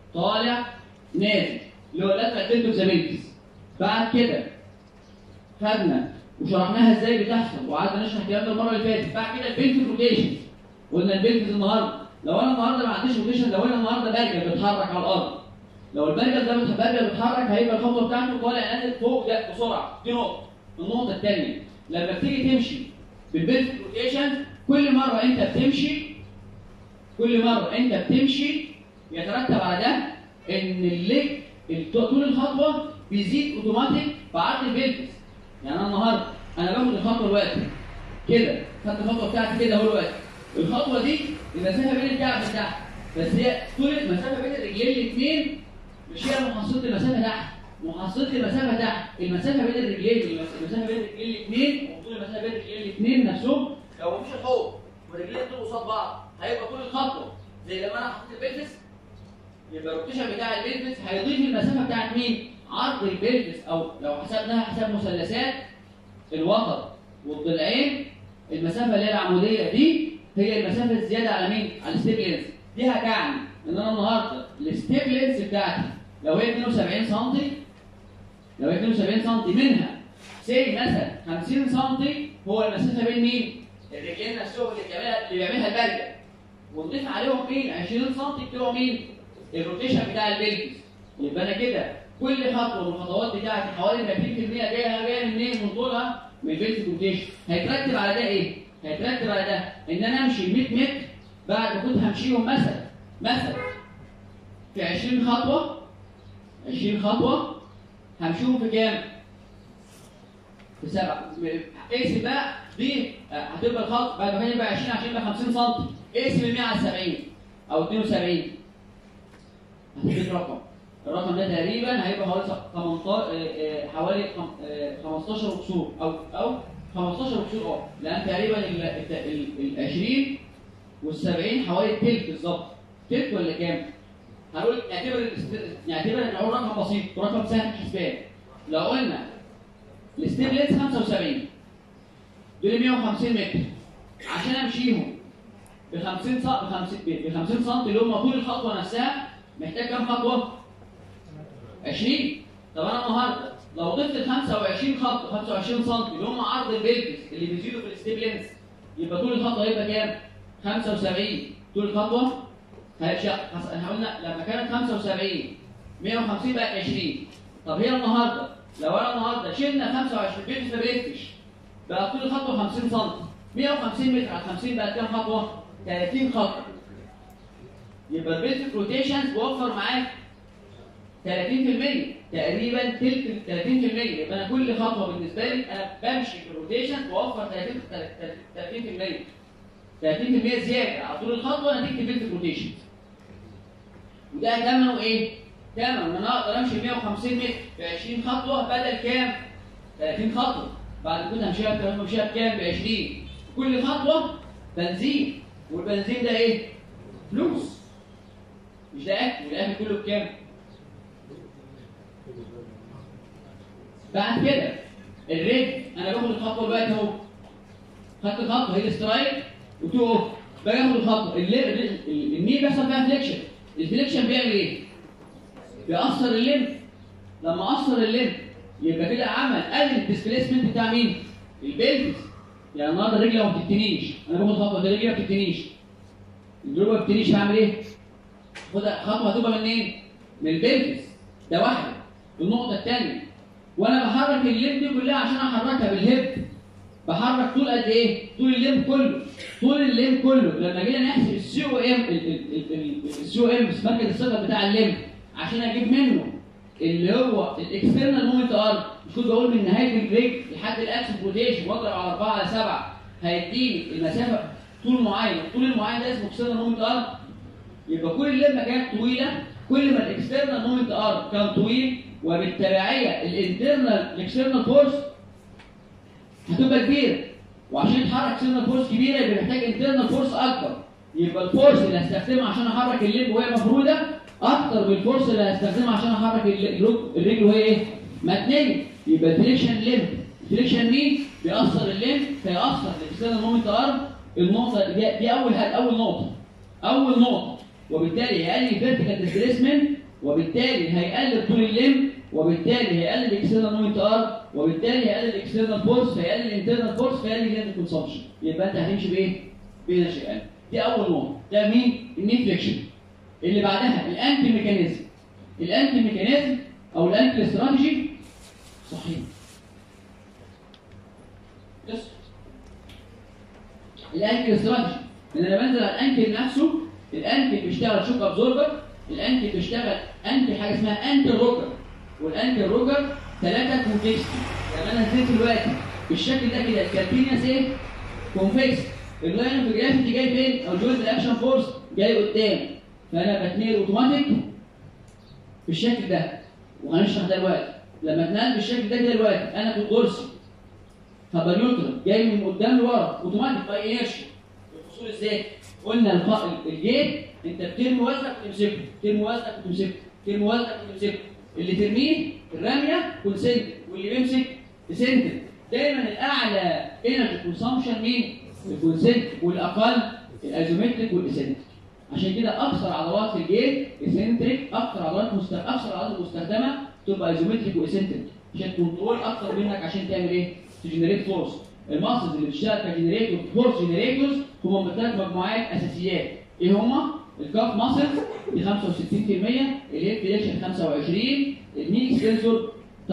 اللي هو اللاترال تيلت اوف ذا بلفس. بعد كده خدنا وشرحناها ازاي بتحصل وقعدنا نشرح الكلام ده المره اللي فاتت. بعد كده البلفس روتيشن، قلنا البلفس النهارده لو انا النهارده ما عنديش روتيشن، لو انا النهارده برجل بيتحرك على الارض، لو البرجل ده بيتحرك هيبقى الخطوه بتاعته طالع نازل فوق ده بسرعه. دي نقطه. النقطه الثانيه لما بتيجي تمشي بالبلفس روتيشن، كل مرة أنت بتمشي يترتب على ده إن الليج طول الخطوة بيزيد أوتوماتيك بعرض البلفس. يعني أنا النهاردة أنا باخد الخطوة دلوقتي كده، خدت الخطوة بتاعتي كده أهو دلوقتي. الخطوة دي المسافة بين الكعب بتاعتي، بس هي طول المسافة بين الرجلين الاثنين مش هي محصلة المسافة تحت. محصلة المسافة تحت المسافة بين الرجلين، المسافة بين الرجلين الاثنين وطول المسافة بين الرجلين الاثنين نفسهم. لو مفيش الحوض والرجلين دول قصاد بعض هيبقى طول الخطوه زي لما انا حطيت البلفس يبقى الروتيشن بتاع البلفس هيضيف المسافه بتاعت مين؟ عرض البلفس، او لو حسبناها حساب مثلثات الوتر والضلعين، المسافه اللي هي العموديه دي هي المسافه الزياده على مين؟ على الستيب لينز. دي هتعني ان انا النهارده الستيب لينز بتاعتي لو هي 72 سم، لو هي 72 سم منها سي مثلا 50 سم هو المسافه بين مين؟ الرجلين نفسهم اللي بيعملها البرجل، ونضيف عليهم مين؟ 20 سم بتوع مين؟ الروتيشن بتاع البلفس. يبقى انا كده كل خطوه من الخطوات بتاعتي حوالي 30% جايه منين؟ من طولها من البلفس روتيشن. هيترتب على ده ايه؟ هيترتب على ده ان انا امشي 100 متر بعد ما كنت همشيهم مثلا في 20 خطوه، 20 خطوه همشيهم في كام؟ في 7. اقسم بقى دي هتبقى الخط بعد ما كان يبقى 20 عشان يبقى 50 سم، اقسم ال 100 على 70 او 72 هتديك رقم. الرقم ده تقريبا هيبقى حوالي 15 وكسور او 15 وكسور لان تقريبا ال 20 وال 70 حوالي التلت بالظبط. تلت ولا كام؟ هنقول نعتبر ان هو رقم بسيط ورقم سهل في الحسبان. لو قلنا الستيب لينز 75 دول 150 متر عشان امشيهم ب 50 سم اللي هم طول الخطوه نفسها محتاج كام خطوه؟ 20. طب انا النهارده لو ضفت ال 25 خطوه 25 سم اللي هم عرض البلفس اللي بيزيدوا في الستيب لينز يبقى طول الخطوه هيبقى كام؟ 75. طول الخطوه احنا قلنا لما كانت 75 150 بقت 20. طب هي النهارده لو انا النهارده شلنا 25 بلفس ما بلفتش بقى طول الخطوه 50 سم، 150 متر على 50 بقت كام خطوه؟ 30 خطوه. يبقى البلفس روتيشنز بوفر معاك 30% تقريبا تلت 30%. يبقى انا كل خطوه بالنسبه لي انا بمشي في الروتيشن بوفر 30% زياده على طول الخطوه نتيجه البلفس روتيشن. وده ثمنه ايه؟ ثمنه ان انا اقدر امشي 150 متر ب 20 خطوه بدل كام؟ 30 خطوه. بعد كده همشيها بكام؟ ب 20. كل خطوه بنزين، والبنزين ده ايه؟ فلوس. مش ده اكل، والاكل كله بكام؟ بعد كده الرجل انا باخد الخطوه دلوقتي اهو. خدت الخطوه هي سترايك وتو اوف، باجي اخد الخطوه الني بيحصل فيها فليكشن. الفليكشن بيعمل ايه؟ بيأثر الليمف. لما أثر الليمف يبقى كده عمل قلل الديسبيسمنت بتاع مين؟ البلفس. يعني النهارده الرجل ما بتتنيش، انا باخد خطوه ده الرجل ما بتتنيش. الرجل ما بتتنيش هعمل ايه؟ خد خطوه هتبقى منين؟ من البلفس. ده واحده. النقطه الثانيه وانا بحرك الليمف دي كلها عشان احركها بالهيب بحرك طول قد ايه؟ طول الليمف كله. طول الليمف كله لما جينا نحسب السي او ام السي او ام مركز الثقل بتاع الليمف عشان اجيب منه اللي هو الاكسترنال مومنت ار، مش كنت بقول من نهايه الرجل لحد الاكسس روتيشن واضرب على 4 على 7 هيديني المسافه طول معين، الطول المعين ده اسمه اكسترنال مومنت ار. يبقى كل لما كانت طويله كل ما الاكسترنال مومنت ار كان طويل، وبالتبعيه الاكسترنال فورس هتبقى كبيره، وعشان يتحرك اكسترنال فورس كبيره يبقى محتاج انترنال فورس اكبر. يبقى الفورس اللي هستخدمها عشان احرك الليمب وهي مفروده اكتر من الفورس اللي هستخدمها عشان احرك الرجل وهي ايه؟ متنيه. يبقى الفليكشن ليمب، الفليكشن مين؟ بيأثر الليمب فيأثر الاكسترنال مومنت ار. النقطه دي اول نقطه، وبالتالي هيقلل الفيرتيكال ديسبيسمنت، وبالتالي هيقلل طول الليمب، وبالتالي هيقلل الاكسترنال مومنت ار، وبالتالي هيقلل الاكسترنال فورس، فيقلل الانترنال فورس، فيقلل الليمب كونسامشن. يبقى انت هتمشي بايه؟ بين شيئين. دي اول نقطه. ده مين؟ الني فليكشن. اللي بعدها الانتي ميكانيزم. الانتي ميكانيزم او الانتي استراتيجي صحيح. بس الانتي استراتيجي ان انا بنزل على الانكل نفسه. الانكل بيشتغل شوك ابزوربر، الانكل بيشتغل انتي حاجه اسمها انتي روكر، والانتي روكر 3 كونفكس. يعني انا نزلت دلوقتي بالشكل ده كده الكالتينياس ايه؟ كونفكس. اللاين اوف جرافيتي جاي فين؟ او جوينت الاكشن فورس جاي قدام، فانا بتنقل اوتوماتيك بالشكل ده، وهنشرح ده دلوقتي. لما اتنقل بالشكل ده كده دلوقتي انا في الكرسي هبقى نيوترال جاي من قدام لورا اوتوماتيك باي انيرشيا. الفصول ازاي؟ قلنا الجيت انت بترمي وزنك وتمسكه، ترمي وزنك وتمسكه، ترمي وزنك وتمسكه، اللي ترميه الرميه كونسنتريك واللي بيمسك اسنتريك. دايما الاعلى انرجي كونسامشن مين؟ الكونسنتريك، والاقل الايزومتريك والاسنتريك. عشان كده اكثر عضلات في الجيت اسنتريك، اكثر عضلات المستخدمه تبقى ايزومتريك واسنتريك عشان كنترول اكثر منك، عشان تعمل ايه؟ تجنريت فورس. الماسلز اللي بتشتغل كجنريتور فورس جنريتورز هم ثلاث مجموعات اساسيات. ايه هما؟ الكاف ماسلز دي 65%، الهيد فليكشن 25%، الني اكستنسور 8%.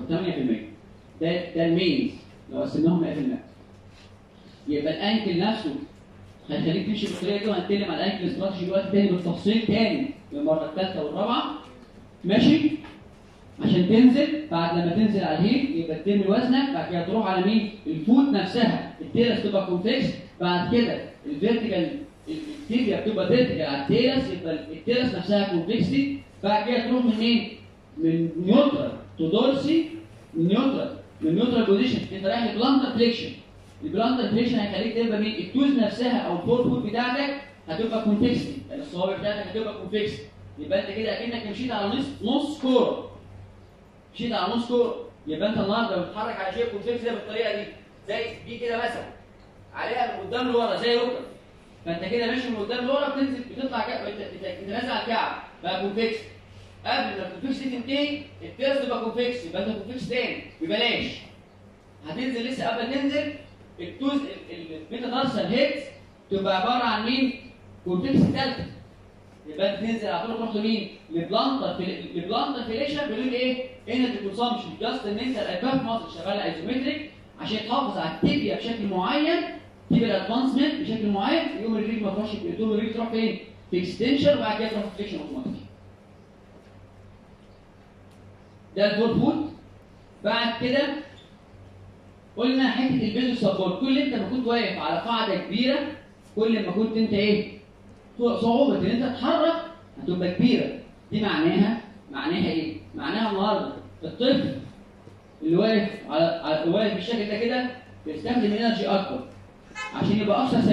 ده المينز لو قسمناهم 100%. يبقى الانكل نفسه هيخليك تمشي بالطريقه دي، وهنتكلم على الانكل استراتيجي دلوقتي تاني بالتفصيل تاني للمره الثالثه والرابعه. ماشي؟ عشان تنزل، بعد لما تنزل على الهيل يبقى ترمي وزنك، بعد كده تروح على مين؟ الفوت نفسها، التيرس تبقى كونفكس، بعد كده الفيرتيكال التيبيا بتبقى فيرتيكال على التيرس، يبقى التيرس نفسها كونفكسي، بعد كده تروح من مين؟ من نيوترال تو دورسي، من نيوترال بوزيشن انت رايح لبلانتر فليكشن. البلانتر فليكشن هيخليك تبقى مين؟ التوز نفسها او الفور فوت بتاعتك هتبقى كونفكسي، يعني الصوابع بتاعتك هتبقى كونفكسي. يبقى انت كده اكنك مشيت على نص كوره. مشيت على نص كوره، يبقى انت النهارده بتتحرك على شيء كونفكس ده بالطريقه دي، زي دي كده مثلا عليها من قدام لورا زي ركن. فانت كده ماشي من قدام لورا، بتنزل بتطلع انت نازل على الكعب بقى كونفكس. قبل ما الكونفكس دي تنتهي التيرس تبقى كونفكس، يبقى انت كونفكس تاني ببلاش. هتنزل لسه قبل تنزل التوز الميتاتارسال هيدز تبقى عباره عن مين؟ كونفكس ثالثه. يبقى انت تنزل على طول تروح لمين؟ لبلانتر فيليشن بدون ايه؟ انرجي كونسامشن، جاست ان انت الكاف ماسل شغال ايزومتريك عشان تحافظ على التيبيا بشكل معين، تيبيا ادفانسمنت بشكل معين، يوم الرجل ما تروحش تقوم الرجل تروح فين؟ في اكستنشن، وبعد كده تروح في فليكشن اوتوماتيك. ده الفور فوت. بعد كده قلنا حته البيزو سبورت، كل انت ما كنت واقف على قاعده كبيره كل ما كنت انت ايه؟ صعوبه ان انت تتحرك هتبقى كبيره. دي معناها ايه؟ معناها النهارده الطفل اللي واقف واقف بالشكل ده كده بيستخدم انرجي اكبر عشان يبقى اكثر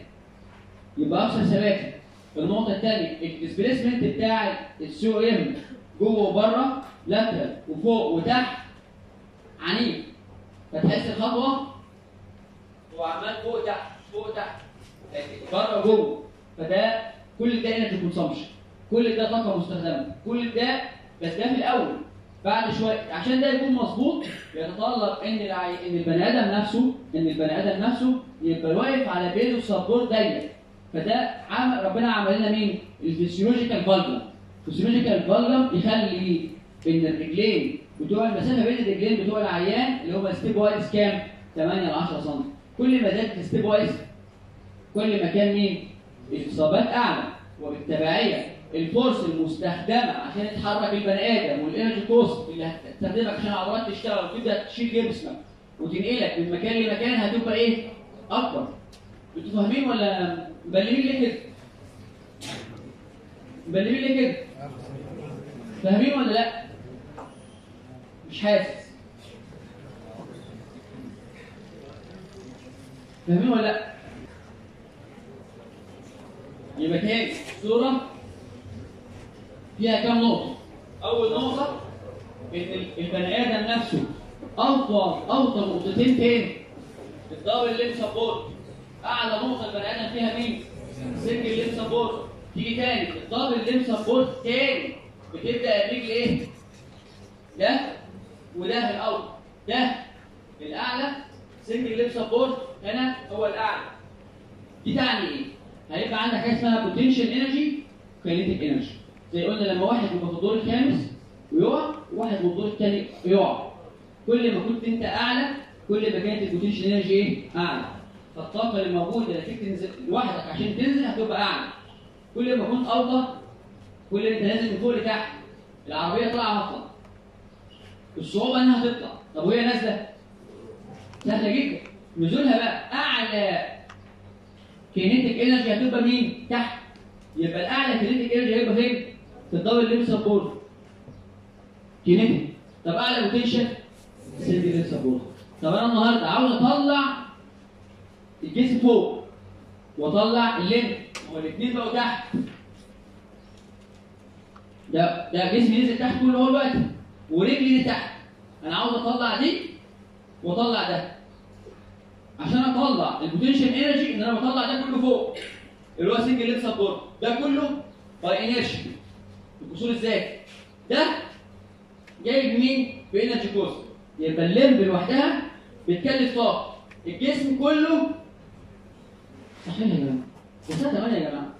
ثباتا. النقطه الثانيه الديسبيسمنت بتاع السي او ام جوه وبره، لاترال وفوق وتحت عنيف، فتحس الخطوه هو عمال فوق تحت بره وجوه. فده كل ده انرجي كونسامشن، كل ده طاقه مستخدمه، كل ده بس ده في الاول. بعد شويه عشان ده يكون مظبوط يتطلب ان البني ادم نفسه يبقى واقف على بيزو سبورت ضيق. فده ربنا عمل لنا مين؟ الفسيولوجيكال فالجم. الفسيولوجيكال فالجم يخلي ان الرجلين بتوع المسافه بين الرجلين بتوع العيان اللي هم ستيب وايز كام؟ 8 ل 10 سم. كل ما زادت ستيب وايز كل ما كان مين؟ الاصابات اعلى، وبالتبعيه الفورس المستخدمه عشان يتحرك البني ادم والانرجي كوست اللي هتستخدمك عشان العضلات تشتغل وتبدا تشيل جسمك وتنقلك من مكان لمكان هتبقى ايه؟ اكبر. انتوا فاهمين ولا مبلمين ليه كده؟ فاهمين ولا لا؟ مش حاسس. فاهمين ولا لا؟ يبقى تاني الصورة فيها كام نقطة؟ أول نقطة إن البني آدم نفسه أوطى نقطتين تاني. الدبل ليم سبورت أعلى نقطة البني آدم فيها مين؟ سنجل ليم سبورت. تيجي تاني الدبل ليم سبورت تاني بتبدأ الرجل إيه؟ ده وده في الأول، ده الأعلى، سنجل ليم سبورت هنا هو الأعلى. دي تعني إيه؟ هيبقى عندك حاجه اسمها بوتنشال انرجي كاينيتيك انرجي. زي قلنا لما واحد يبقى في الدور الخامس ويقع وواحد في الدور الثاني يقع، كل ما كنت انت اعلى كل ما كانت البوتنشال انرجي ايه؟ اعلى. فالطاقه اللي موجوده اللي فيك تنزل لوحدك عشان تنزل هتبقى اعلى. كل ما كنت اوطى كل ما انت نازل من فوق لتحت. العربيه طالعه هتطلع، الصعوبه انها تطلع. طب وهي نازله؟ سهله جدا. نزولها بقى اعلى كينيتيك انرجي هتبقى مين؟ تحت. يبقى الاعلى كينيتيك انرجي هيبقى فين؟ في الدبل ليم سبورت. كينيتيك. طب اعلى بوتنشال؟ سنجل ليم سبورت. طب انا النهارده عاوز اطلع الجسم فوق واطلع الليم، هو الاثنين بقوا تحت. ده جسمي نزل تحت كل هو الوقت، ورجلي دي تحت. انا عاوز اطلع دي واطلع ده. عشان اطلع البوتنشال انرجي ان انا بطلع ده كله فوق اللي هو سنجل ليد سبورت، ده كله باي انرشيا الكسور الذاتي. ده جاي بمين؟ بانرجي كوست. يبقى الليمب لوحدها بتكلف طاقه، الجسم كله صحيح يا جماعه؟ الساعه 8 يا جماعه.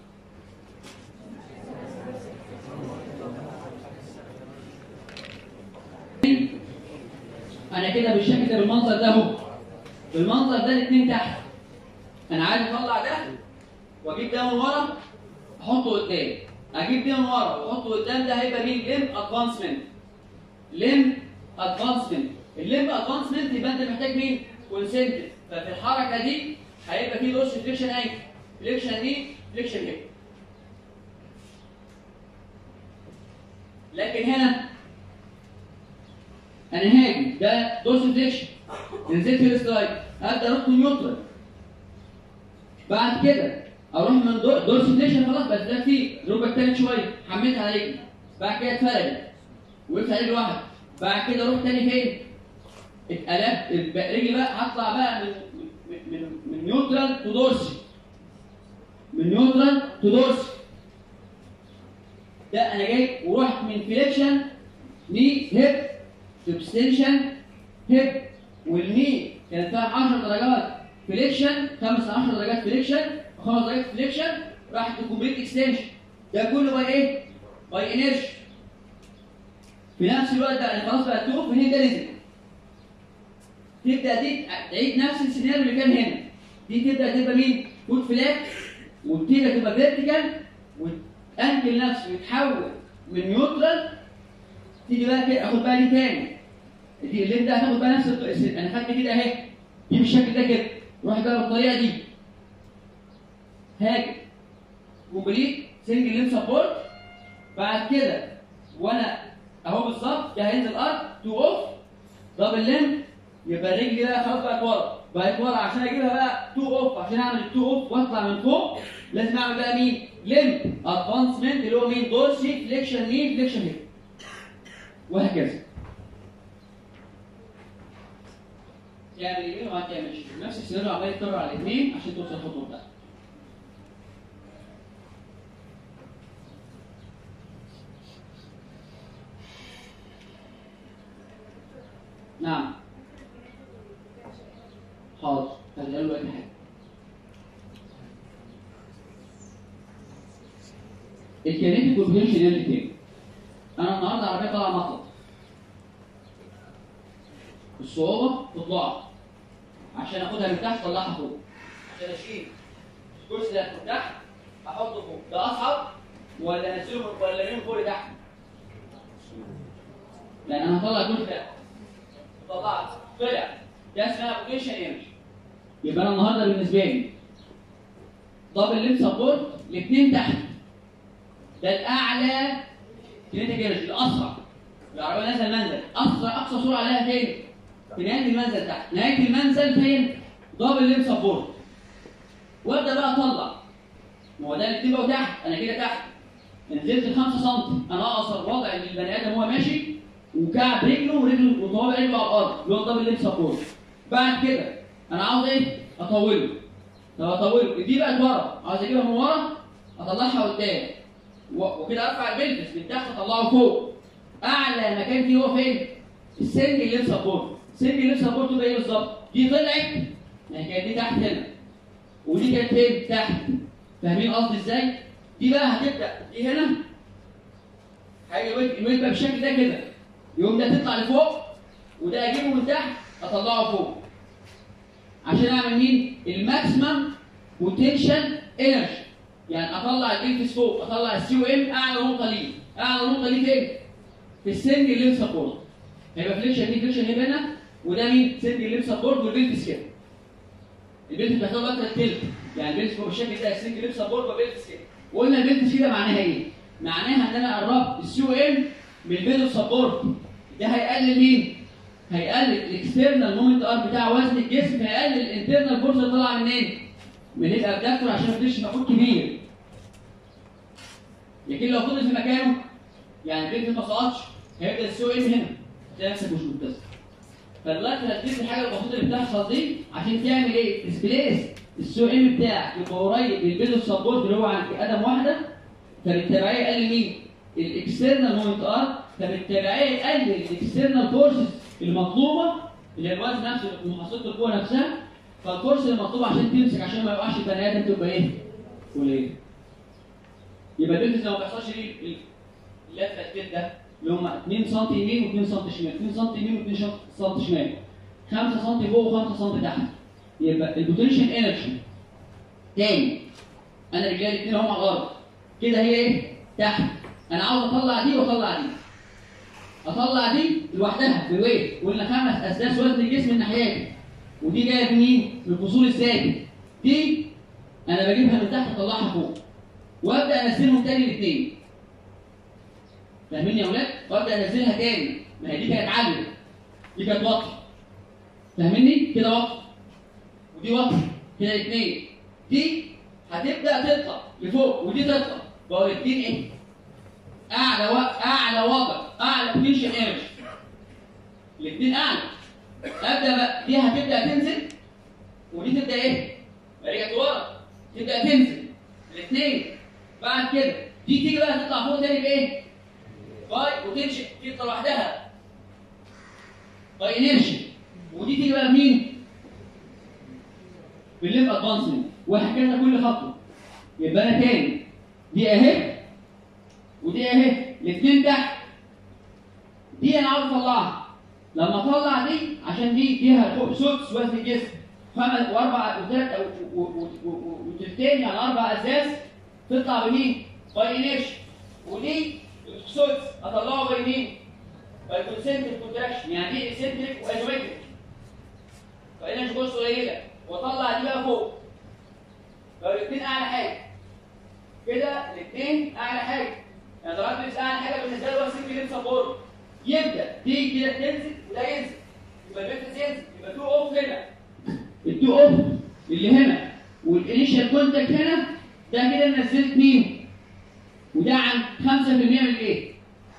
انا كده بالشكل ده بالمنظر ده اهو، بالمنظر ده الاثنين تحت. انا عايز اطلع ده واجيب ده من ورا احطه قدام، اجيب ده من ورا واحطه قدام. ده هيبقى مين؟ ليم ادفانسمنت. ليم ادفانسمنت. الليم ادفانسمنت يبقى انت محتاج مين؟ كونسنتريك. ففي الحركه دي هيبقى في دوس فليكشن انكل، فليكشن دي، فليكشن هيب. لكن هنا انا هاجي ده دوس فليكشن، نزلت السلايد، ابدا انط نيوترال. بعد كده اروح من دورس فليكشن خلاص، بس ده فيه ركبه تاني شويه، حملتها على رجلي. بعد كده اتفردت وقفت على رجل واحده. بعد كده اروح تاني فين؟ اتقلبت رجلي بقى، هطلع بقى من نيوترال تو دورسي، من نيوترال تو دورسي. ده انا جاي ورحت من فليكشن ني هيب تو اكستنشن هيب، والني كانت فيها 10 درجات فليكشن، 10 درجات فليكشن و5 درجات فليكشن، راحت لكومبليت اكستنشن. ده كله باي ايه؟ باي انرجي. في نفس الوقت ده انا خلاص بقى توقف هنا، ده نزل. تبدا دي تعيد نفس السيناريو اللي كان هنا. دي تبدا تبقى مين؟ فوت فلات، وتبدا تبقى فيرتيكال، وانكل نفسه يتحول من نيوترال. تيجي بقى كده اخد بقى دي تاني. دي اللي انت هتاخد بقى نفس انا خدت كده اهي، دي بالشكل ده كده. روح بقى بالطريقه دي. هاجي كومبليت سنجل ليم سبورت. بعد كده وانا اهو بالظبط ده هينزل ارك تو اوف دبل ليم. يبقى رجلي بقى خلاص بقت ورا عشان اجيبها بقى تو اوف. عشان اعمل التو اوف واطلع من فوق لازم اعمل بقى مين؟ ليم ادفانسمنت اللي هو مين؟ دورسي فليكشن ني فليكشن هيب، وهكذا. تعمل يمين وما تعملش نفس السيناريو، عمال يتكرر على الاثنين عشان توصل الخطوه بتاعتك. نعم حاضر، خلينا له اي حاجه. الكينيتيك والبوتنشال انرجي تاني. انا النهارده عربيه طالعه مطلق، الصعوبه تطلع عشان اخدها من تحت اطلعها فوق. عشان اشيل الكرسي ده من تحت احطه فوق، ده اصعب ولا انزله ولا من فوق لتحت؟ لان انا هطلع الكرسي ده، طلعت طلع، ده اسمها بوتنشال انرجي. يبقى انا النهارده بالنسبه لي دبل ليم سبورت الاثنين تحت، ده الاعلى كينيتيك انرجي، الاسرع. العربيه نازله المنزل، اسرع اقصى سرعه عليها فين؟ في نهايه المنزل تحت. نهايه المنزل فين؟ دبل ليم سبورت. وابدا بقى اطلع. ما هو ده الاثنين بقوا تحت، انا كده تحت. نزلت 5 سم، انا اقصر وضع ان البني ادم وهو ماشي وكعب رجله ورجله وطوابع رجله على الارض، اللي هو دبل ليم سبورت. بعد كده انا عاوز ايه؟ اطوله. طب اطوله، دي بقت ورا، عاوز اجيبها من ورا اطلعها قدام. وكده ارفع البلفس من تحت اطلعه فوق. اعلى مكان فيه هو فين؟ السنجل ليم سبورت. السنجل ليم سبورت تبقى ايه بالظبط؟ دي طلعت، ما هي كانت دي تحت هنا، ودي كانت فين؟ تحت. فاهمين قصدي ازاي؟ دي بقى هتبدا دي هنا، هيجي الويت بقى بالشكل ده كده، يقوم ده تطلع لفوق وده اجيبه من تحت اطلعه فوق. عشان اعمل مين؟ الماكسيمم بوتنشال انرجي. يعني اطلع البلفس فوق، اطلع السي او ام اعلى نقطه ليه. اعلى نقطه ليه فين؟ في السنجل ليم سبورت. هيبقى فليكشن دي فليكشن هيبقى هنا، وده مين؟ سنجل ليم سبورت والبلفس كده. البلفس بيحتاج اكتر التلت، يعني البلفس هو بالشكل ده السنجل ليم سبورت والبلفس كده. وقلنا البلفس كده معناها ايه؟ معناها ان انا قربت السي او ام من البيدو سبورت. ده هيقلل مين؟ هيقلل الاكسترنال مومنت ار بتاع وزن الجسم، هيقلل الانترنال فورس اللي طالعه منين؟ من الابدكتور عشان ما تديش مجهود كبير. لكن لو فضل في مكانه يعني البنت ما سقطش هيبدا السو ام هنا تلاقي نفسك مش متصل. فدلوقتي هتجيب الحاجه البسيطه اللي بتحصل دي عشان تعمل ايه؟ ديسبليس السو ام بتاعك يبقى قريب للبيلو سبورت اللي هو عند قدم واحده، فبالتبعيه يقلل مين؟ الاكسترنال مومنت ار، فبالتبعيه يقلل الاكسترنال فورسز المطلوبه اللي هي الوزن نفسه محصله القوه نفسها، فالفورس المطلوبه عشان تمسك عشان ما يوقعش البني ادم تبقى ايه؟ قليله. يبقى البنفس لو ما بيحصلش ليه اللفه الكده ده اللي هم 2 سم يمين و2 سم شمال، 2 سم يمين و2 سم شمال، 5 سم فوق و5 سم تحت. يبقى البوتنشال انرجي تاني انا رجالي الاثنين اهم على الارض كده هي ايه؟ تحت. انا عاوز اطلع دي واطلع دي. اطلع دي لوحدها بالويت، وقلنا 5 اسداس وزن الجسم الناحيتين. ودي جايه منين؟ من الفصول الثابت. دي انا بجيبها من تحت اطلعها فوق. وابدا انزلهم تاني الاثنين. فاهمين يا اولاد؟ وابدا انزلها تاني. ما هي دي كانت عاليه. دي كانت واطيه. فاهميني؟ كده واطيه. ودي واطيه. كده الاثنين. دي هتبدا تطلع لفوق ودي تطلع. بقوا الاثنين ايه؟ اعلى وضع، اعلى بوتنشال انرجي. الاثنين اعلى. ابدا بقى دي هتبدا تنزل ودي تبدا ايه؟ رجعت ورا. تبدا تنزل. الاثنين. بعد كده دي تيجي بقى تطلع فوق تاني بايه؟ باي بوتنشال تطلع لوحدها. باي انرجي. ودي تيجي بقى بمين؟ بالليف ادفانسمنت. وهكذا كل خطوه. يبقى انا تاني دي اهي ودي اهي الاثنين تحت. دي انا عاوز اطلعها. لما اطلع دي عشان دي فيها فوق سدس وزن الجسم 5 و4 و3 وتلتين يعني 4 اساس تطلع بمين؟ باي انرجي. ودي سدس اطلعه باي مين؟ باي كونسنتريك كونتراكشن. يعني دي اكسنتريك وايزومتريك. فانرجي بص قليله واطلع دي بقى فوق. لو الاثنين اعلى حاجه كده الاثنين اعلى حاجه. يعني ضربت بس اعلى حاجه بالنسبه له هو سنجل ليم سبورت. يبدا دي كده تنزل وده ينزل. يبقى البنفس ينزل. يبقى 2 اوف هنا. ال2 اوف اللي هنا والانيشال كونتاكت هنا ده كده نزلت مين؟ وده عن 5% من الايه؟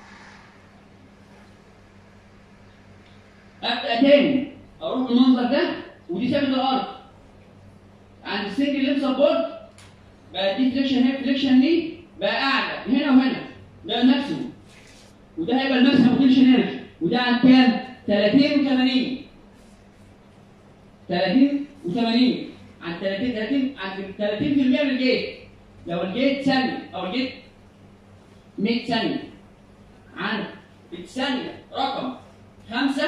ابدا تاني اروح بالمنظر ده ودي ثابت الارض. عند السنجل ليم سبورت بقى دي فليكشن هي فليكشن دي بقى اعلى هنا وهنا. ده الماكسيموم. وده هيبقى الماكسيموم بوتنشال انرجي. وده عن كام؟ 30 و80. 30 و80 عن 30 عند 30% من الجيت. لو الجيت ثانيه او الجيت 100 ثانيه عن الثانيه رقم 5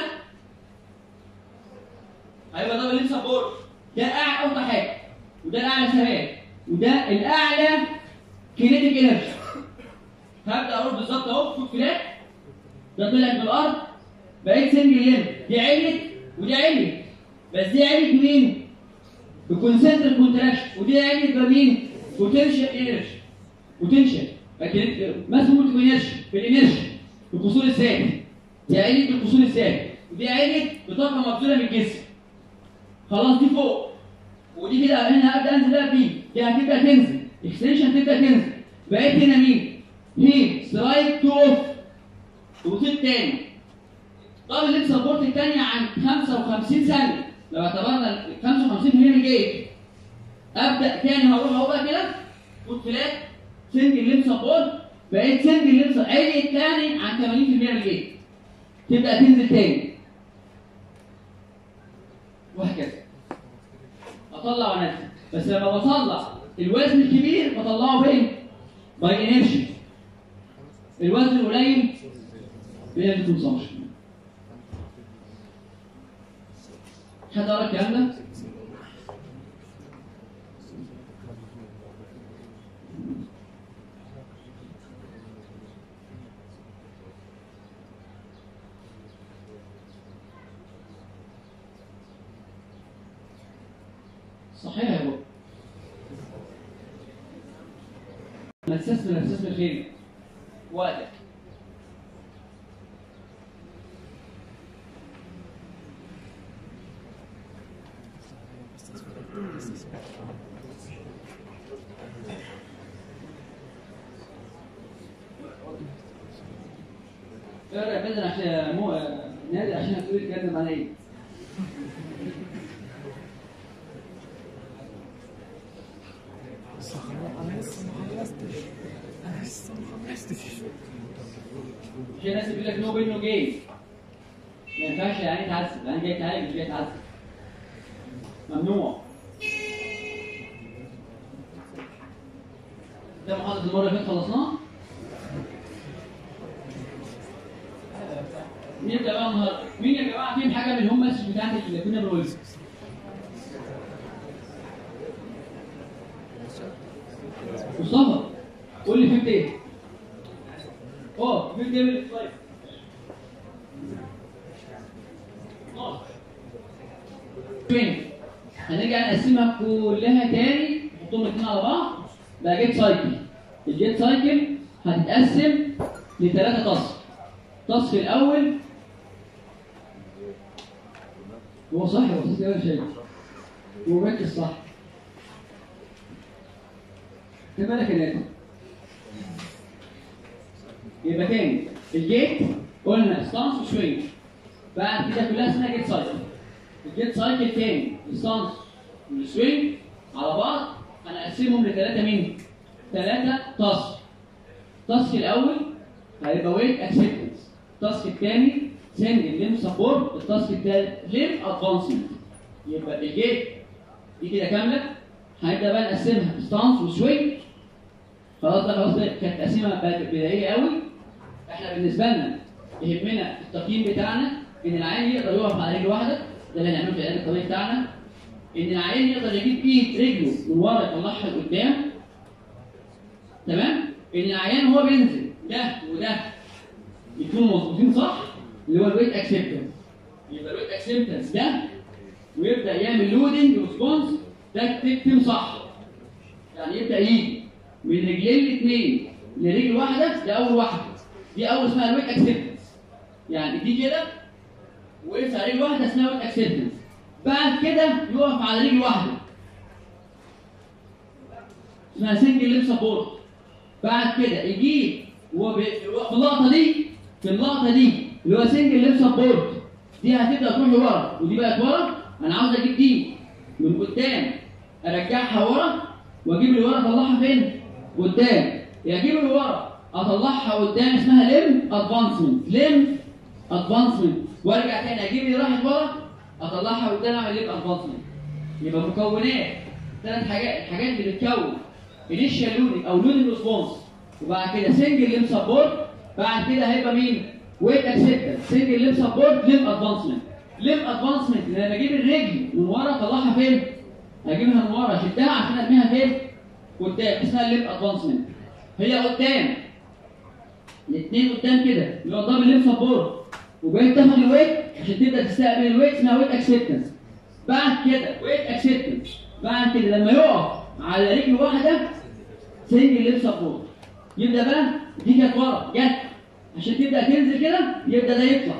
هيبقى دبل ليم سبورت. ده اعلى اوطى حاجه وده الاعلى ثبات وده الاعلى كينيتيك انرجي. هبدا اروح بالظبط اهو فوت فلات. ده طلع من الارض بقيت سنجل ليم. دي علت ودي علت. بس دي علت بمين؟ بكونسنتريك كونتراكشن. ودي علت بمين؟ بوتنشال انرجي. بوتنشال مسموم انرجي بالانرجي بالفصول الذاتي. دي علت بالفصول الذاتي ودي علت بطاقه مبذوله من الجسم. خلاص دي فوق. ودي كده هنا ابدا انزل بقى بيه. دي هتبدا تنزل. اكستنشن تبدا تنزل. بقيت هنا مين؟ هي سلايد تو اوف. وصلت تاني. طب الليم سبورت الثانيه عن 55 ثانيه. لو اعتبرنا 55% من الجيت. ابدا تاني هروح اهو بقى كده فوت فلات سنجل ليم سبورت. بقيت سنجل ليم سبورت عالي الثاني عن 80% من الجيت. تبدا تنزل تاني. وهكذا. اطلع وانزل. بس لما بطلع الوزن الكبير بطلعه بايه؟ باي انرجي. الوزن القليل بينزل كونسامشن. حد قرا الكلام ده؟ صحيح يا بابا. ما تستثمر خير وقتك. اقرا يا بدر عشان نادر عشان هتقول الكلام معناه ايه؟ انا لسه ما خلصتش في ناس بيقول لك نو بين نو جيم. ما ينفعش يعني تعذب، يعني جاي تعالج مش جاي تعذب. ممنوع. ده محاضرة المرة اللي فاتت خلصناها؟ نبدأ بقى النهارده. مين يا جماعة فيهم حاجة من هم السيش بتاعت اللي كنا بنقولها؟ مصطفى قول لي فهمت ايه؟ فهمت ايه من السلايد؟ فين؟ هنرجع نقسمها كلها تاني نحطهم الاثنين على بعض بقى جيت سايكل. الجيت سايكل هتتقسم لثلاثة تصف. التصف الأول هو صح هو صح ولا شيء؟ هو مركز صح. خد بالك يا نادي. يبقى تاني الجيت قلنا ستانس وسوينج. بعد كده كلها اسمها جيت سايكل. الجيت سايكل تاني الستانس والسوينج على بعض هنقسمهم لثلاثة مين؟ ثلاثة تاسك. التاسك الأول هيبقى ويت اكسبتنس. التاسك الثاني سنجل ليم سبورت. التاسك الثالث ليم ادفانسمنت. يبقى الجيت دي كده كاملة. هنبدأ بقى نقسمها ستانس وسوينج. خلاص ده خلاص كانت تقسيمة بدائية قوي. احنا بالنسبة لنا يهمنا التقييم بتاعنا إن العيان يقدر يقف على رجل واحدة. ده اللي هنعمله في العلاج الطبيعي بتاعنا. إن العيان يقدر يجيب إيد رجله من ورا يطلعها لقدام. تمام؟ إن العيان وهو بينزل ده وده يكونوا مظبوطين صح اللي هو الويت اكسبتنس. يبقى الويت اكسبتنس ده ويبدأ يعمل لودنج ريسبونس ده تكتم صح. يعني يبدأ يجي من رجلين الاثنين لرجل واحدة ده أول واحدة. دي أول اسمها الويت اكسبتنس. يعني دي كده وقف على رجل واحدة اسمها ويت اكسبتنس. بعد كده يقف على رجل واحدة اسمها سنجل ليب سبورت. بعد كده يجيب في اللقطة دي اللي هو سنجل ليب سبورت دي هتبدأ تروح لورا ودي بقت ورا. أنا عاوز أجيب دي من قدام أرجعها ورا وأجيب اللي ورا أطلعها فين؟ قدام. أجيب اللي ورا أطلعها قدام اسمها ليم أدفانسمنت. ليم أدفانسمنت. وأرجع تاني أجيب اللي راحت ورا أطلعها قدام أعمل ليم أدفانسمنت. يبقى مكونات ثلاث حاجات. الحاجات اللي بتكون انيشال لودنج أو لودنج ريسبونس وبعد كده سنجل ليم سبورت. بعد كده هيبقى مين؟ ويت اكسبتنس. سنجل ليم سبورت ليم ادفانسمنت. ليم ادفانسمنت ان انا بجيب الرجل من ورا اطلعها فين؟ اجيبها من ورا اشدها عشان ارميها فين؟ قدام. اسمها ليم ادفانسمنت. هي قدام الاثنين قدام كده اللي هو دبل ليم سبورت وبقيت تاخد الويت عشان تبدا تستقبل الويت اسمها ويت اكسبتنس. بعد كده ويت اكسبتنس. بعد كده لما يقف على رجل واحده سنجل ليم سبورت. يبدا بقى دي كانت ورا جت عشان تبدا تنزل كده يبدا ده يطلع.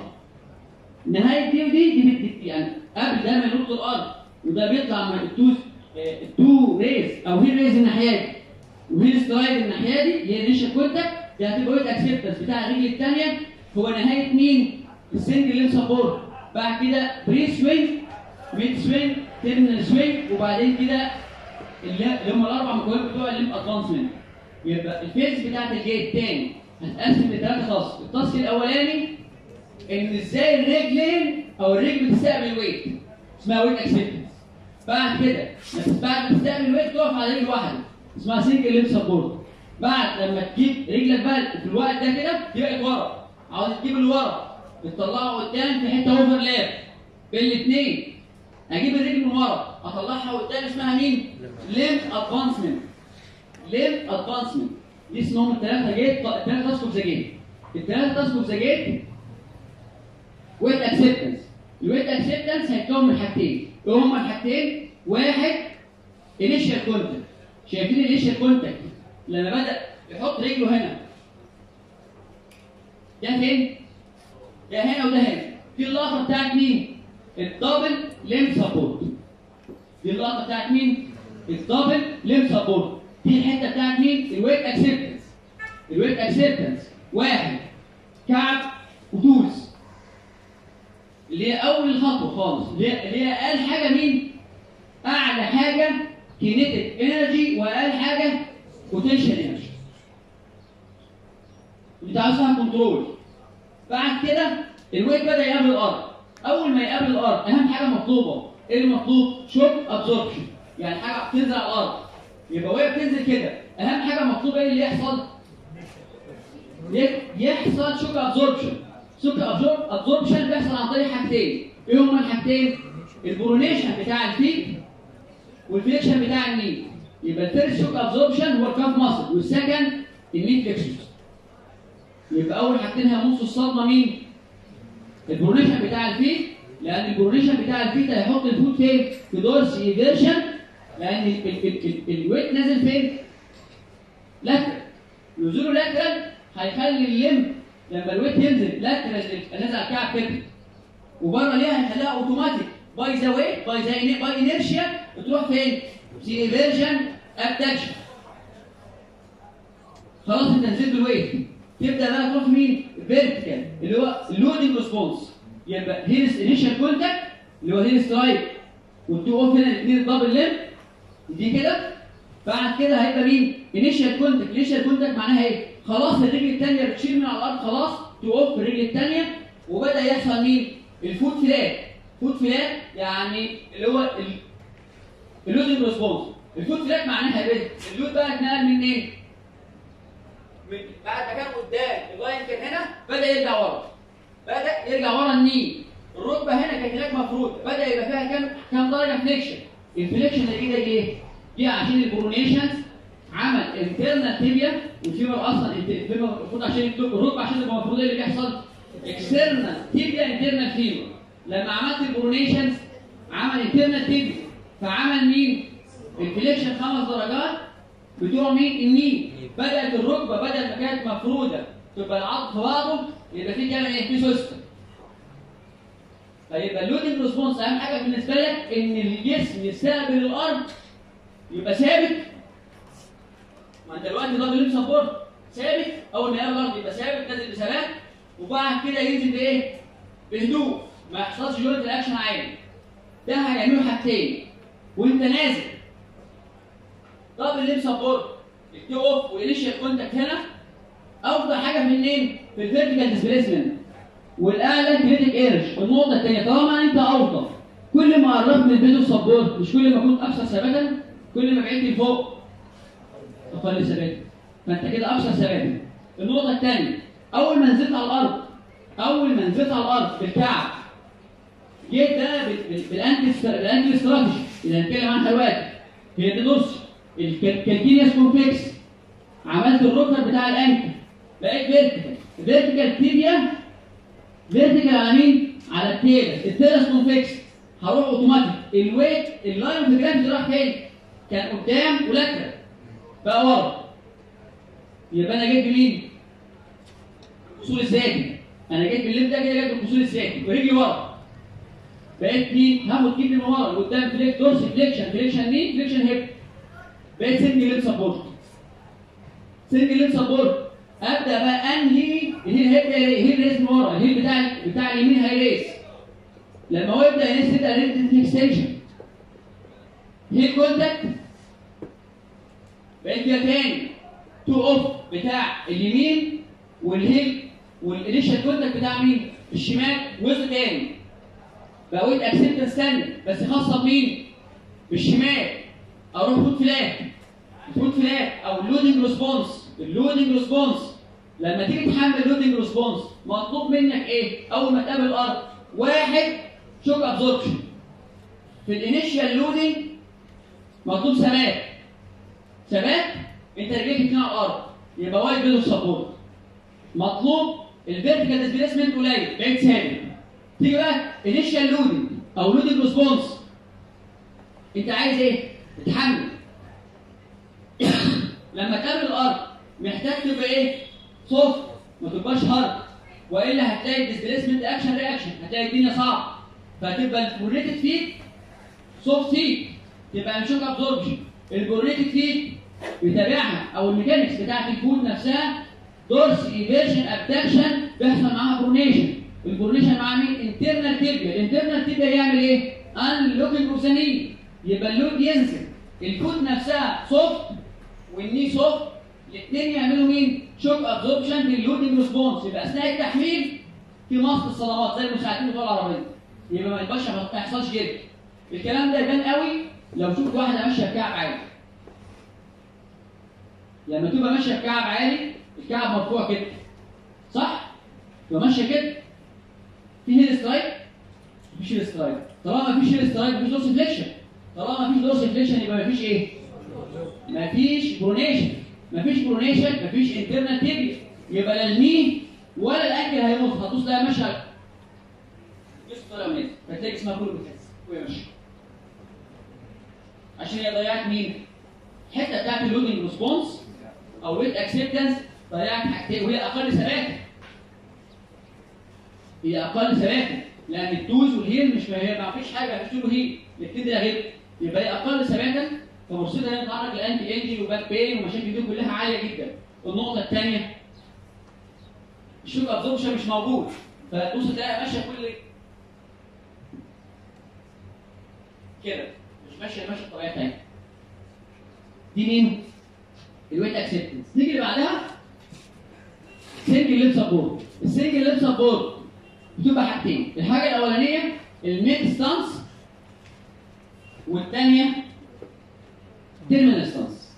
نهايه دي ودي يعني قبل ده ما ينط الارض وده بيطلع من التو ريز او هيل ريز الناحيه دي وهيل سترايد الناحيه دي اللي هي الانيشال كونتاكت. دي هتبقى ويت اكسبتنس بتاع الرجل الثانيه. هو نهايه مين؟ السنجل ليم سبورت. بعد كده بري سوينج ميد سوينج تيرمينال سوينج وبعدين كده اللي هم الاربع مكونات بتوع الليم ادفانسمنت. يبقى الفيز بتاعت الجيت تاني هتقسم لثلاثه تاسك. التاسك الاولاني ان ازاي الرجلين او الرجل بتستقبل الويت اسمها ويت اكسبتنس. بعد كده بعد ما تستقبل الويت تقف على رجل واحده اسمها سنجل ليم سبورت. بعد لما تجيب رجلك بقى في الوقت ده كده تبقى ورا عاوز تجيب اللي ورا بتطلعه قدام في حته اوفرلاب بين الاثنين. اجيب الرجل من ورا اطلعها قدام اسمها مين؟ ليم ادفانسمنت. ليم ادفانسمنت. دي اسمهم الثلاثه جيت. الثلاثه تاسك اوف ذا جيت. الثلاثه تاسك اوف ذا جيت ويت اكسبتنس. الويت اكسبتنس هيتكون من حاجتين. ايه هما الحاجتين؟ واحد انيشال كونتاكت. شايفين الانيشال كونتاكت لما بدا يحط رجله هنا ده فين؟ ده هنا وده هنا. دي اللقطه بتاعت مين؟ الدبل ليم سبورت. دي اللقطه بتاعت مين؟ الدبل ليم سبورت. دي الحته بتاعت مين؟ الويت اكسبتنس. الويت اكسبتنس واحد كعب وتولز اللي هي اول خطوه خالص، اللي هي اقل حاجه مين؟ اعلى حاجه كينيتيك انرجي واقل حاجه بوتنشال انرجي. انت عاوز فيها كنترول. بعد كده الويت بدا يقابل الارض. اول ما يقابل الارض اهم حاجه مطلوبه، ايه المطلوب؟ شوك ابزوربشن، يعني حاجه بتنزل على الارض. يبقى وهي بتنزل كده اهم حاجه مطلوبه ايه اللي يحصل؟ يحصل شوك ابزوربشن. شوك ابزوربشن بيحصل عن طريق حاجتين، ايه هما الحاجتين؟ البرونيشن بتاع الفيت والفليكشن بتاع الني. يبقى الفيرست شوك ابزوربشن هو الكاف ماسل، والسكند الني فليكشن. يبقى اول حاجتين هيمصوا الصدمه مين؟ البرونيشن بتاع الفيت، لان البرونيشن بتاع الفيت هيحط الفوت فين؟ في دورس ايفيرشن، لان الويت نازل فين؟ لاترال. نزوله لاترال هيخلي الليم لما الويت ينزل لاترال نازل على الكعب كده، وبره ليها هيخليها اوتوماتيك باي ذا ويت باي انيرشيا بتروح فين؟ في ايفيرجن ابدكشن. خلاص انت نزلت الويت، تبدا بقى تروح مين؟ فيرتيكال اللي هو اللودنج ريسبونس. يبقى هيرس انيشال كونتاكت اللي هو هيرس سترايك والتو اوف هنا الاثنين الدبل ليم دي كده. بعد كده هيبقى مين؟ انيشال كونتاكت. انيشال كونتاكت معناها ايه؟ خلاص الرجل الثانيه بتشيل من على الارض، خلاص تو اوف الرجل الثانيه، وبدا يحصل مين؟ الفوت فلات. فوت فلات يعني اللي هو اللودنج ريسبونس. الفوت فلات معناها ايه؟ اللود بقى اتنقل من ايه؟ من بعد ما كان قدام اللاين كان هنا بدا يرجع ورا. بدا يرجع ورا الني. الركبه هنا كانت هناك مفروضه، بدا يبقى فيها كام درجه فليكشن. الفليكشن اللي جه ايه؟ دي عشان البرونيشنز عمل انترنال تيبيا والفيمر اصلا الفيمر المفروض عشان الركبه عشان تبقى المفروض ايه اللي بيحصل؟ اكسترنال تيبيا انترنال فيمر. لما عملت البرونيشنز عمل انترنال تيبيا فعمل مين؟ الفليكشن 5 درجات بتوع مين؟ الني. بدات الركبه بدل ما كانت مفروده تبقى العضل في بعضه، يبقى في كمان ايه؟ في سوستم. فيبقى اللودنج ريسبونس اهم حاجه بالنسبه لك ان الجسم يستقبل الارض يبقى ثابت. ما انت دلوقتي ضرب ليم سبورت ثابت، اول ما يقابل الارض يبقى ثابت نازل بثبات، وبعد كده ينزل بايه؟ بهدوء، ما يحصلش جرة الاكشن عالي. ده هيعملوا حاجتين وانت نازل. دبل ليم سبورت التي اوف والانيشال كونتاكت هنا افضل حاجه منين؟ في الفيرتيكال ديسبيسمنت والاعلى كريتيك ايرج. النقطه الثانيه طالما انت اوطى كل ما قربت من البيدو سبورت، مش كل ما كنت اكثر ثباتا، كل ما بعدت لفوق اقل ثباتا، فانت كده اكثر ثباتا. النقطه الثانيه اول ما نزلت على الارض بالكعب جيت ده بالانكل استراتيجي اللي هنتكلم عنها دلوقتي، هي دي دورس الكالكينيوس كونفكس. عملت الروكر بتاع الانكل بقيت فيرتيكال تيبيا فيرتيكال على مين؟ على التيرس كونفكس. هروح اوتوماتيك الويت اللاين اوف جرافيتي راح فين؟ كان قدام ولاترال بقى ورا. يبقى انا جيت بمين؟ القصور الذاتي. انا جيت بالليف ده كده جايب القصور الذاتي ورجلي ورا. بقيت مين؟ هاخد كيب من ورا لقدام فليك دورس فليكشن ني فليكشن هيب. بقيت سنجل ليب سبورت. ابدا بقى انهي الهيل ريس من ورا. الهيل بتاع اليمين هيريس. لما هو يبدا يريس تبدا ريت اكستنشن. هيل كونتاكت بقيت كده تاني تو اوف بتاع اليمين والهيل والانيشال كونتاكت بتاع مين؟ الشمال وسط تاني. بقيت اكسبتنس تاني بس خاصه بمين؟ بالشمال. اروح فوت فلات او اللودنج ريسبونس. لما تيجي تحمل اللودنج ريسبونس مطلوب منك ايه؟ اول ما تقابل الارض 1 شوك ابزوربشن. في الانيشال لودنج مطلوب ثبات انت رجليك اتنين على الارض يبقى وايد بيدو سبورت. مطلوب الفيرتيكال ديسبيسمنت قليل بقيت ثابت. تيجي بقى انيشال لودنج او لودنج ريسبونس انت عايز ايه؟ تتحمل. لما تقابل الارض محتاج تبقى ايه؟ سوفت ما تبقاش هارد، والا هتلاقي الديسبيسمنت رياكشن هتلاقي الدنيا صعبه. فهتبقى البوريتد فيت سوفت فيت تبقى مشوك ابزوربشن. البوريتد فيت بيتابعها او الميكانكس بتاعت الفود نفسها دورس ايفيرجن ابدكشن بيحصل معاها برونيشن. البرونيشن مع مين؟ انترنال تيبيا. الانترنال تيبيا يعمل ايه؟ انلوكينج اوف ذا ني، يبقى اللود ينزل. الفوت نفسها سوفت والني سوفت، الاثنين يعملوا مين؟ شوك ابزوربشن لللودنج ريسبونس. يبقى اثناء التحميل في مصل الصدمات زي المساعدين بتوع العربيه، يبقى ما يبقاش ما يحصلش جري. الكلام ده يبان قوي لو شفت واحده ماشيه بكعب عالي. لما تبقى ماشيه بكعب عالي الكعب مرفوع كده، صح؟ تبقى ماشيه كده في هيل سترايك، مفيش هيل سترايك. طالما مفيش هيل سترايك مفيش دورس فليكشن. طالما مفيش دورس فليكشن يبقى مفيش ايه؟ مفيش برونيشن. مفيش برونيشن مفيش انترنال تيبيا، يبقى لا الني ولا الانكل هيموت. هتبص تلاقي ماشيه جسم طالع ونازل، فتلاقي اسمها كله بتحس وهي ماشيه. عشان هي ضيعت مين؟ الحته بتاعت اللودنج ريسبونس او ويت اكسبتنس، ضيعت حاجتين وهي اقل ثباتا. هي اقل ثباتا لان التوز والهيل مش ما فيش حاجه، مفيش له هيل، الاثنين ده هيل، يبقى هي اقل ثباتا، ففرصتها انها تتعرض لانتي انجل وباك بين ومشاكل دي كلها عاليه جدا. النقطه الثانيه الشوك ابزوربشن مش موجود، فتبص تلاقيها ماشيه كل كده، مش ماشيه المشيه الطبيعيه بتاعتها. دي مين؟ الويت اكسبتنس. نيجي اللي بعدها سنجل ليب سبورت. السنجل ليب سبورت بتبقى حاجتين، الحاجه الاولانيه الميد ستانس والثانيه تيرمينال ستانس.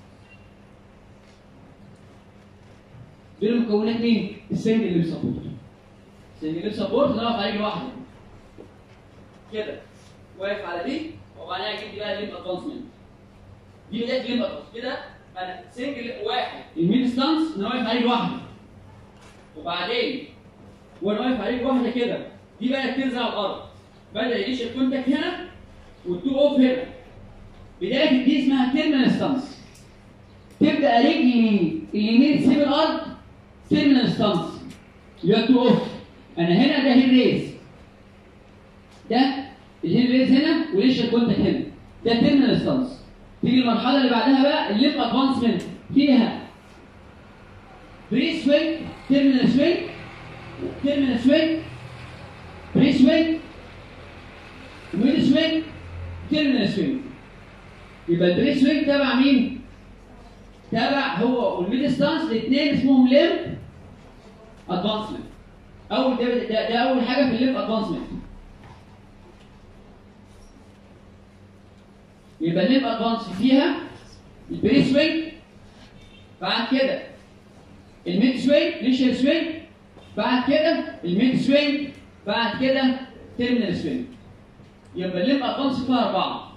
دول مكونات مين؟ السنجل ليب سبورت. السنجل ليب سبورت اللي واقف عليه لوحده كده، واقف على دي وبعدين اجيب دي بقى الليب ادفانسمنت. دي بدايه الليب ادفانس كده، انا سنجل واحد الميد ستانس انا واقف عليه لوحده، وبعدين وانا واقف عليه لوحده كده دي بقى تنزل على الارض، بدا يعيش الكونتاكت هنا والتو اوف هنا. بدايه دي اسمها تيرمينال ستانس. تبدا رجلي اليمين تسيب الارض تيرمينال ستانس يبقى تو اوف. انا هنا ده هيل ريز، ده الهيل ريز هنا وليش الكونتاكت هنا، ده تيرمينال ستانس. تيجي المرحله اللي بعدها بقى الليب ادفانسمنت، فيها بري سوينج تيرمينال سوينج تيرمينال سوينج بري سوينج ميد سوينج تيرمينال سوينج. يبقى البري سوينج تبع مين؟ تبع هو والميد ستانس، الاثنين اسمهم ليب ادفانسمنت. اول ده اول حاجه في الليب ادفانسمنت. يبقى الليب ادفانس فيها البري سوينج، بعد كده الميد سوينج ليشر سوينج، بعد كده الميد سوينج، بعد كده تيرمينال سوينج. يبقى الليب ادفانس فيها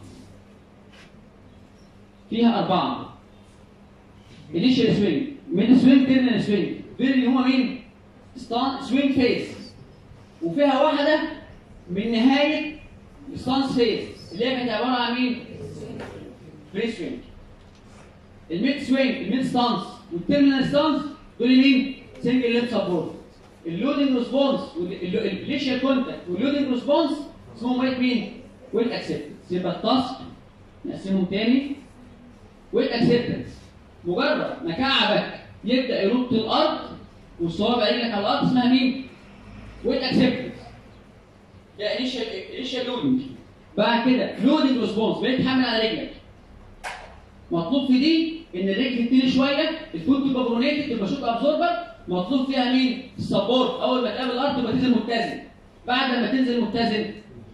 أربعة. الانيشال سوينج، ميد سوينج، تيرمينال سوينج، دول اللي هما مين؟ سوينج فيس. وفيها واحدة من نهاية الستانس فيس اللي هي كانت عبارة عن مين؟ بري سوينج. الميد سوينج، الميد ستانس والتيرمينال ستانس دول مين؟ سنجل ليب سبورت. اللودنج ريسبونس والبليشيال كونتاكت واللودنج ريسبونس اسمهم ويت مين؟ ويت اكسبتنس. يبقى التاسك نقسمهم تاني. ويت اكسبتنس مجرد ما كعبك يبدا يرد الارض وصوابع رجلك على الارض اسمها مين؟ ويت اكسبتنس. ده انيشال لودنج. بعد كده لودنج ريسبونس، بقيت تحمل على رجلك. مطلوب في دي ان الرجل تتني شويه، الفوت تبقى برونيتد، تبقى شوك ابزوربر. مطلوب فيها مين؟ السبورت. اول ما تقابل الارض تبقى تنزل متزن. بعد ما تنزل متزن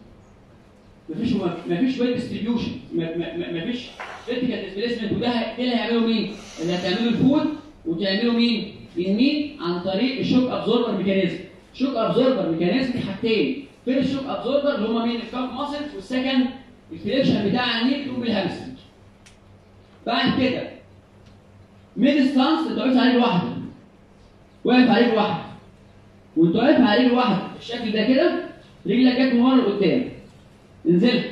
مفيش ويت ديستريبيوشن، مفيش فيرتيكال ديسبيسمنت. وده اللي هيعمله مين؟ اللي هتعمله الفوت وتعمله مين؟ يمين عن طريق الشوك ابزوربر ميكانيزم. شوك ابزوربر ميكانيزم حاجتين، فيرست شوك ابزوربر اللي هم مين؟ الكاف ماسلز، والسكند الفليكشن بتاع النيك بيقوم بالهامسترنج. بعد كده ميد ستانس انت واقف عليه لوحده، واقف عليه لوحده، وانت واقف عليه لوحده بالشكل ده كده، رجلك جت من ورا لقدام، نزلت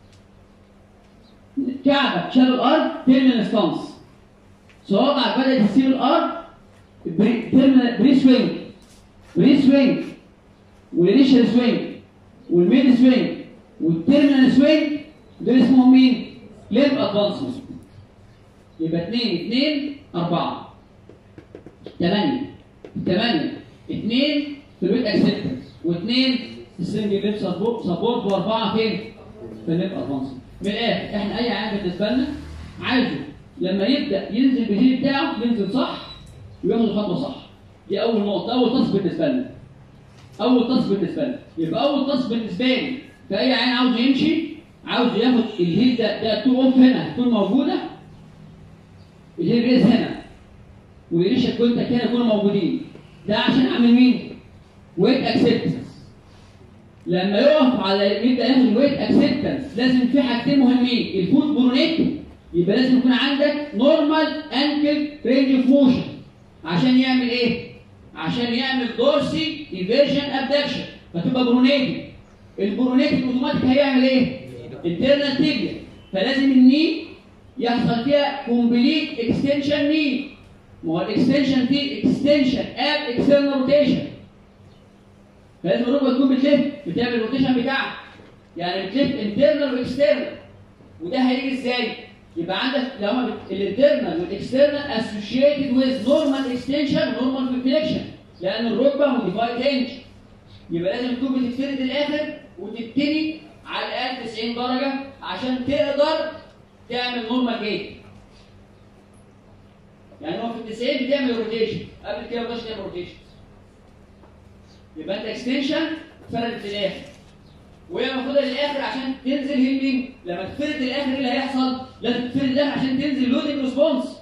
كعبك شال الارض، تيرمينال ستانس، صوابعك بدات تسيب الارض، بري سوينج، بري سوينج والانيشال سوينج والميد سوينج والتيرمينال سوينج، دول اسمهم مين؟ ليب ادفانسمنت. يبقى 2 4 8 2 في الويت اكسبتنس، واثنين في السنجل ليب سبورت، واربعه فين؟ في الليب ادفانس. من الاخر احنا اي عام بالنسبه لنا عايزه لما يبدا ينزل بالهيل بتاعه ينزل صح وياخد الخطوه صح. دي اول نقطه، اول تاسك بالنسبه لنا. اول تاسك بالنسبه لنا، يبقى اول تاسك بالنسبه لي في اي عين عاوز يمشي، عاوز ياخد الهيل ده تو اوف هنا هتكون موجوده، الهيل ريز هنا والريشه كونتاكت هنا يكونوا موجودين. ده عشان اعمل مين؟ ويت اكسبتنس. لما يقف على يبدا ياخد الويت اكسبتنس لازم في حاجتين مهمين، الفوت برونيت، يبقى لازم يكون عندك نورمال انكل رينج اوف موشن. عشان يعمل ايه؟ عشان يعمل دورسي ايفيرجن ابدكشن فتبقى برونيتي. البرونيتي اوتوماتيك هيعمل ايه؟ انترنال تيبيا، فلازم الني يحصل فيها كومبليت اكستنشن ني. ما هو الاكستنشن دي اكستنشن اب اكسترنال روتيشن، فلازم الركبه تكون بتعمل الروتيشن بتاعها، يعني بتلف انترنال واكسترنال. وده هيجي ازاي؟ يبقى عندك لما الانترنال والاكسترنال اسوشيتد ويز نورمال اكستنشن ونورمال فليكشن، لان الركبه موديفايد هنج، يبقى لازم تكون بتتفرد الاخر وتبتدي على الاقل 90 درجه عشان تقدر تعمل نورمال جيت. يعني هو في ال 90 بتعمل روتيشن، قبل كده ما تقدرش تعمل روتيشن. يبقى انت اكستنشن فردت للاخر، وهي المفروض للاخر عشان تنزل هيلمينج. لما تفرد للاخر ايه اللي هيحصل؟ لازم تفرد للاخر عشان تنزل لودنج ريسبونس.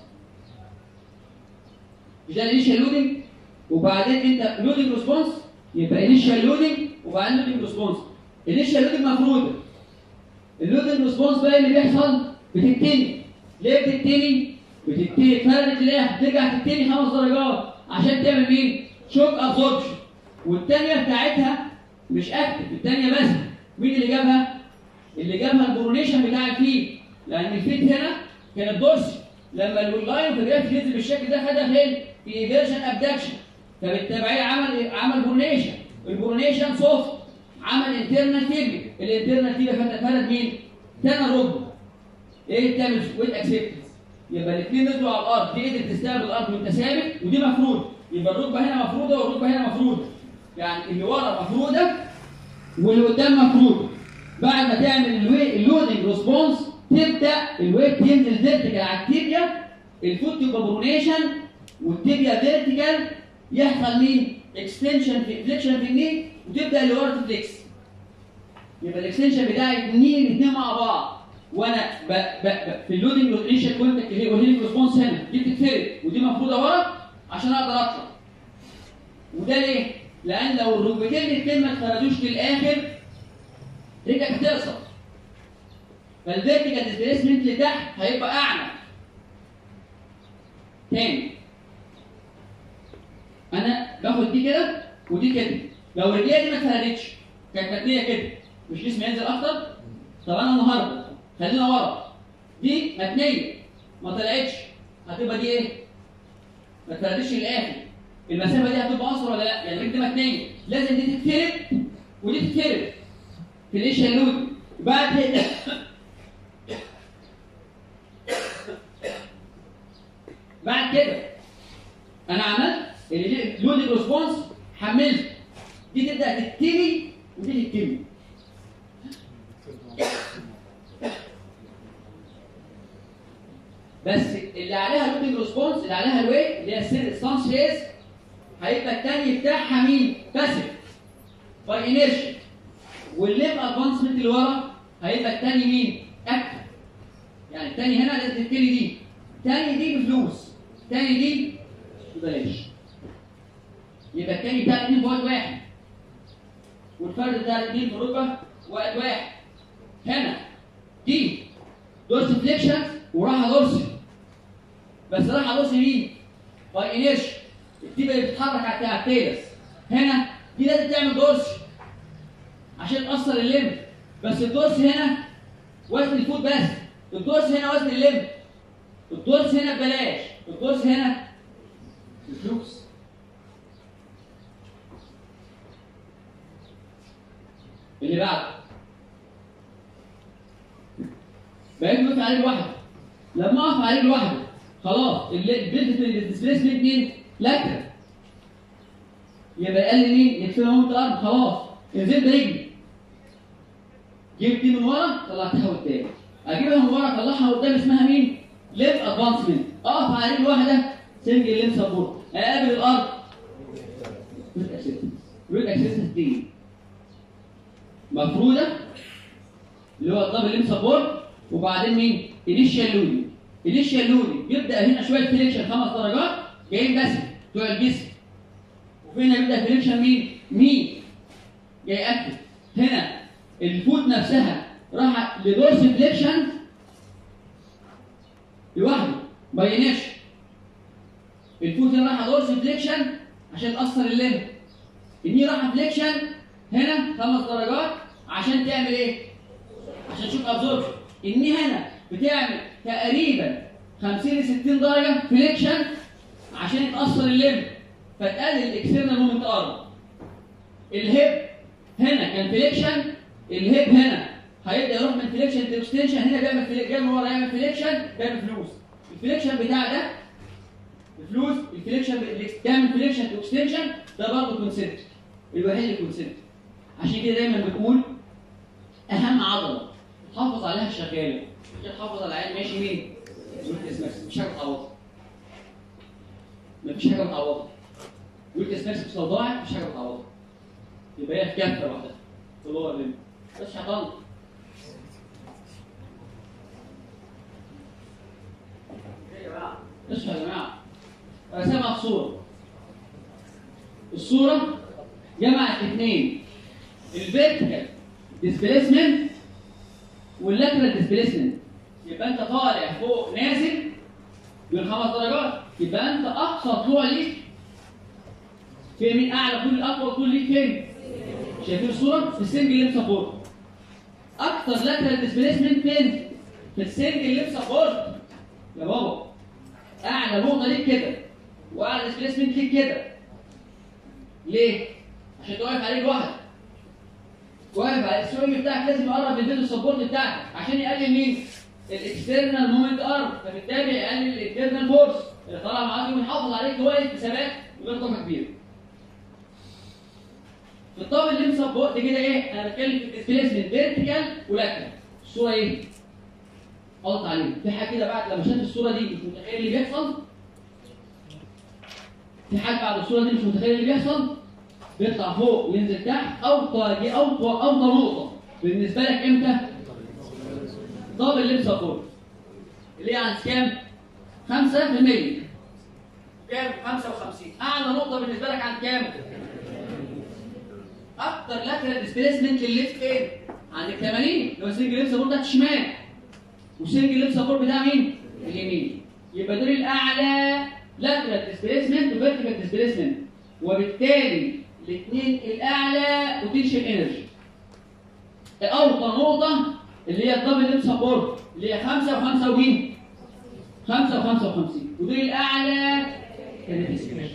مش ده الانيشال لودنج؟ وبعدين انت لودنج ريسبونس، يبقى انيشال لودنج وبعدين لودنج ريسبونس. انيشال لودنج مفروضه. اللودنج ريسبونس بقى اللي بيحصل بتبتدي. ليه بتبتدي؟ بتبتدي تفرد للاخر ترجع تبتدي 5 درجات عشان تعمل مين؟ شوك ابزوربشن. والثانيه بتاعتها مش اكتف، الثانيه بس. مين اللي جابها؟ اللي جابها البرونيشن بتاع الفيت، لان الفيت هنا كان الدورسي، لما اللاين في الجراف ينزل بالشكل ده خدها فين؟ في ايفيرجن ابدكشن، فبالتبعيه عمل برونيشن، البرونيشن سوفت، عمل انترنال تيبي، الانترنال تيبي فرد مين؟ تاني الركبه. ايه بتعمل؟ ويت اكسبتنس. يبقى الاثنين نزلوا على الارض، دي قدرت تستقبل الارض وانت ثابت، ودي مفروض، يبقى الركبه هنا مفروضه والركبه هنا مفروضه. يعني اللي ورا مفروده واللي قدام مفروضه. بعد ما تعمل اللودنج ريسبونس تبدا الويت ينزل فيرتيكال على التيبيا، الفوت تبقى برونيشن والتيبيا فيرتيكال، يحصل مين؟ اكستنشن في فليكشن في الني، وتبدا اللي ورا تفليكس. يبقى الاكستنشن بتاعي الني الاثنين مع بعض، وانا في اللودنج روتيشن كونتاكت والهيلينج ريسبونس هنا دي بتتفرد ودي مفروضه ورا عشان اقدر اطلع. وده ليه؟ لان لو الركبتين الاثنين ما اتفردوش للاخر رجلك هتقصر، فالفيرتيكال ديسبيسمنت لتحت هيبقى اعلى. تاني انا باخد دي كده ودي كده، لو الرجليه دي ما اتفردتش كانت متنيه كده مش جسمي ينزل اكتر؟ طب انا النهارده خلينا ورا، دي متنيه ما طلعتش، هتبقى دي ايه؟ ما اتفردتش للاخر، المسافه دي هتبقى اقصر ولا لا؟ يعني دي متنيه، لازم دي تتفرد ودي تتفرد في الانيشال لود. بعد كده انا عملت اللود ريسبونس، حملت دي تبدا تتني ودي تتني. بس اللي عليها لودنج ريسبونس، اللي عليها الويت اللي هي الستانس فيز، هيبقى الثاني بتاعها مين؟ باسيف باي انيرشيا. والليم ادفانسمنت اللي ورا هيبقى الثاني مين؟ اكتف. يعني الثاني هنا لازم تبتدي دي، الثاني دي بفلوس، الثاني دي ببلاش. يبقى الثاني بتاع الاثنين في وقت واحد، والفرد بتاع الاثنين في الركبه وقت واحد. هنا دي دورس فليكشن وراحه دورسي، بس راحه دورسي مين؟ باي انيرشيا، التيبه اللي بتتحرك على التيلس. هنا دي لازم تعمل دورسي عشان تأثر الليمب، بس الدورس هنا وزن الفوت بس، الدورس هنا وزن الليمب. الدورس هنا ببلاش، الدورس هنا بفلوس. اللي بعده بقيت واقف عليه لوحده. لما اقف عليه لوحده خلاص الديسبيسمنت مين؟ لاترال. يبقى يقلل مين؟ الاكسترنال مومنت ارم. خلاص نزلت رجلي، جبت دي من ورا طلعتها قدام، اجيبها من ورا اطلعها قدام اسمها مين؟ ليف ادفانسمنت. اقف على رجل واحده سنجل ليم سبورت، اقابل الارض ويت اكسسنس. ويت اكسسنس دي مفروده اللي هو الدبل ليم سبورت، وبعدين مين؟ انيشال لودنج. انيشال لودنج بيبدا هنا شويه فليكشن 5 درجات جايين بس بتوع الجسم، وفين هيبدا فليكشن مين؟ جاي اكتف. هنا الفوت نفسها راح لدورس فليكشن لوحده ما بيناش. الفوت هنا راح دورس فليكشن عشان تاثر الليمب، الني راح فليكشن هنا 5 درجات عشان تعمل ايه؟ عشان تشوف ابزوربشن. الني هنا بتعمل تقريبا 50 ل 60 درجه فليكشن عشان تاثر الليمب فتقلل الاكسترنال مومنت ارم. الهيب هنا كان فليكشن، الهيب هنا هيبدا يروح من فليكشن تو اكستنشن، هنا بيعمل فليكشن من ورا يعمل فليكشن بيعمل فلوس. الفليكشن بتاع ده الفلوس، الفليكشن بتعمل فليكشن تو اكستنشن ده برضه كونسنتريك، الوحيد اللي كونسنتريك. عشان كده دايما بنقول اهم عضله تحافظ عليها الشغاله عشان تحافظ على العين ماشي مين؟ مفيش حاجه تعوضها. مفيش حاجه متعوضه. والكاس ماكس لو ضاعت مفيش حاجه متعوضه. يبقى هي في كفه واحده في اللور ليمب بس هتضل. اصحوا يا جماعه، رسمها في صوره. الصوره جمعت اثنين، الفيرتيكال ديسبيسمنت واللاترال ديسبيسمنت. يبقى انت طالع فوق نازل بال5 درجات، يبقى انت اقصى طلوع ليك في مين؟ اعلى طول الاطول طول ليك فين؟ شايفين الصوره؟ في السنجل ليم سبورت. اكتر لاترال ديسبيسمنت فين؟ في السنجل ليم سبورت يا بابا. اعلى نقطه ليك كده واعلى ديسبيسمنت ليك كده. ليه؟ عشان تقف عليه لوحدك. واقف على السوينج بتاعك لازم يقرب من الفيديو سبورت بتاعك عشان يقلل مين؟ الاكسترنال مومنت ارم، فبالتالي يقلل الانترنال فورس اللي طالع معاك ويحافظ عليك واقف بثبات من غير طاقه كبيره. في الطابق اللي مسبورت كده ايه؟ انا بتكلم في الديسبيسمنت فيرتيكال ولاترال. الصوره ايه؟ قلت عليه. في حاجه كده بعد لما شاف الصوره دي مش متخيل اللي بيحصل؟ في حاجه بعد الصوره دي مش متخيل اللي بيحصل؟ بيطلع فوق وينزل تحت. اوطى نقطه بالنسبه لك امتى؟ طابق اللي مسبورت اللي هي عند كام؟ 5%. كام؟ 55. اعلى نقطه بالنسبه لك عند كام؟ اكتر لاترال ديسبيسمنت للليفت فين؟ عند 80 اللي هو سنجل ليف سبورت بتاع الشمال، وسنجل ليف سبورت بتاع مين؟ اليمين. يبقى دول الاعلى لاترال ديسبيسمنت وفيرتيكال ديسبيسمنت، وبالتالي الاثنين الاعلى بوتنشال انرجي. اوطى نقطه اللي هي الدبل ليف سبورت اللي هي 5 و5 ومين؟ 5 و55، ودول الاعلى كانت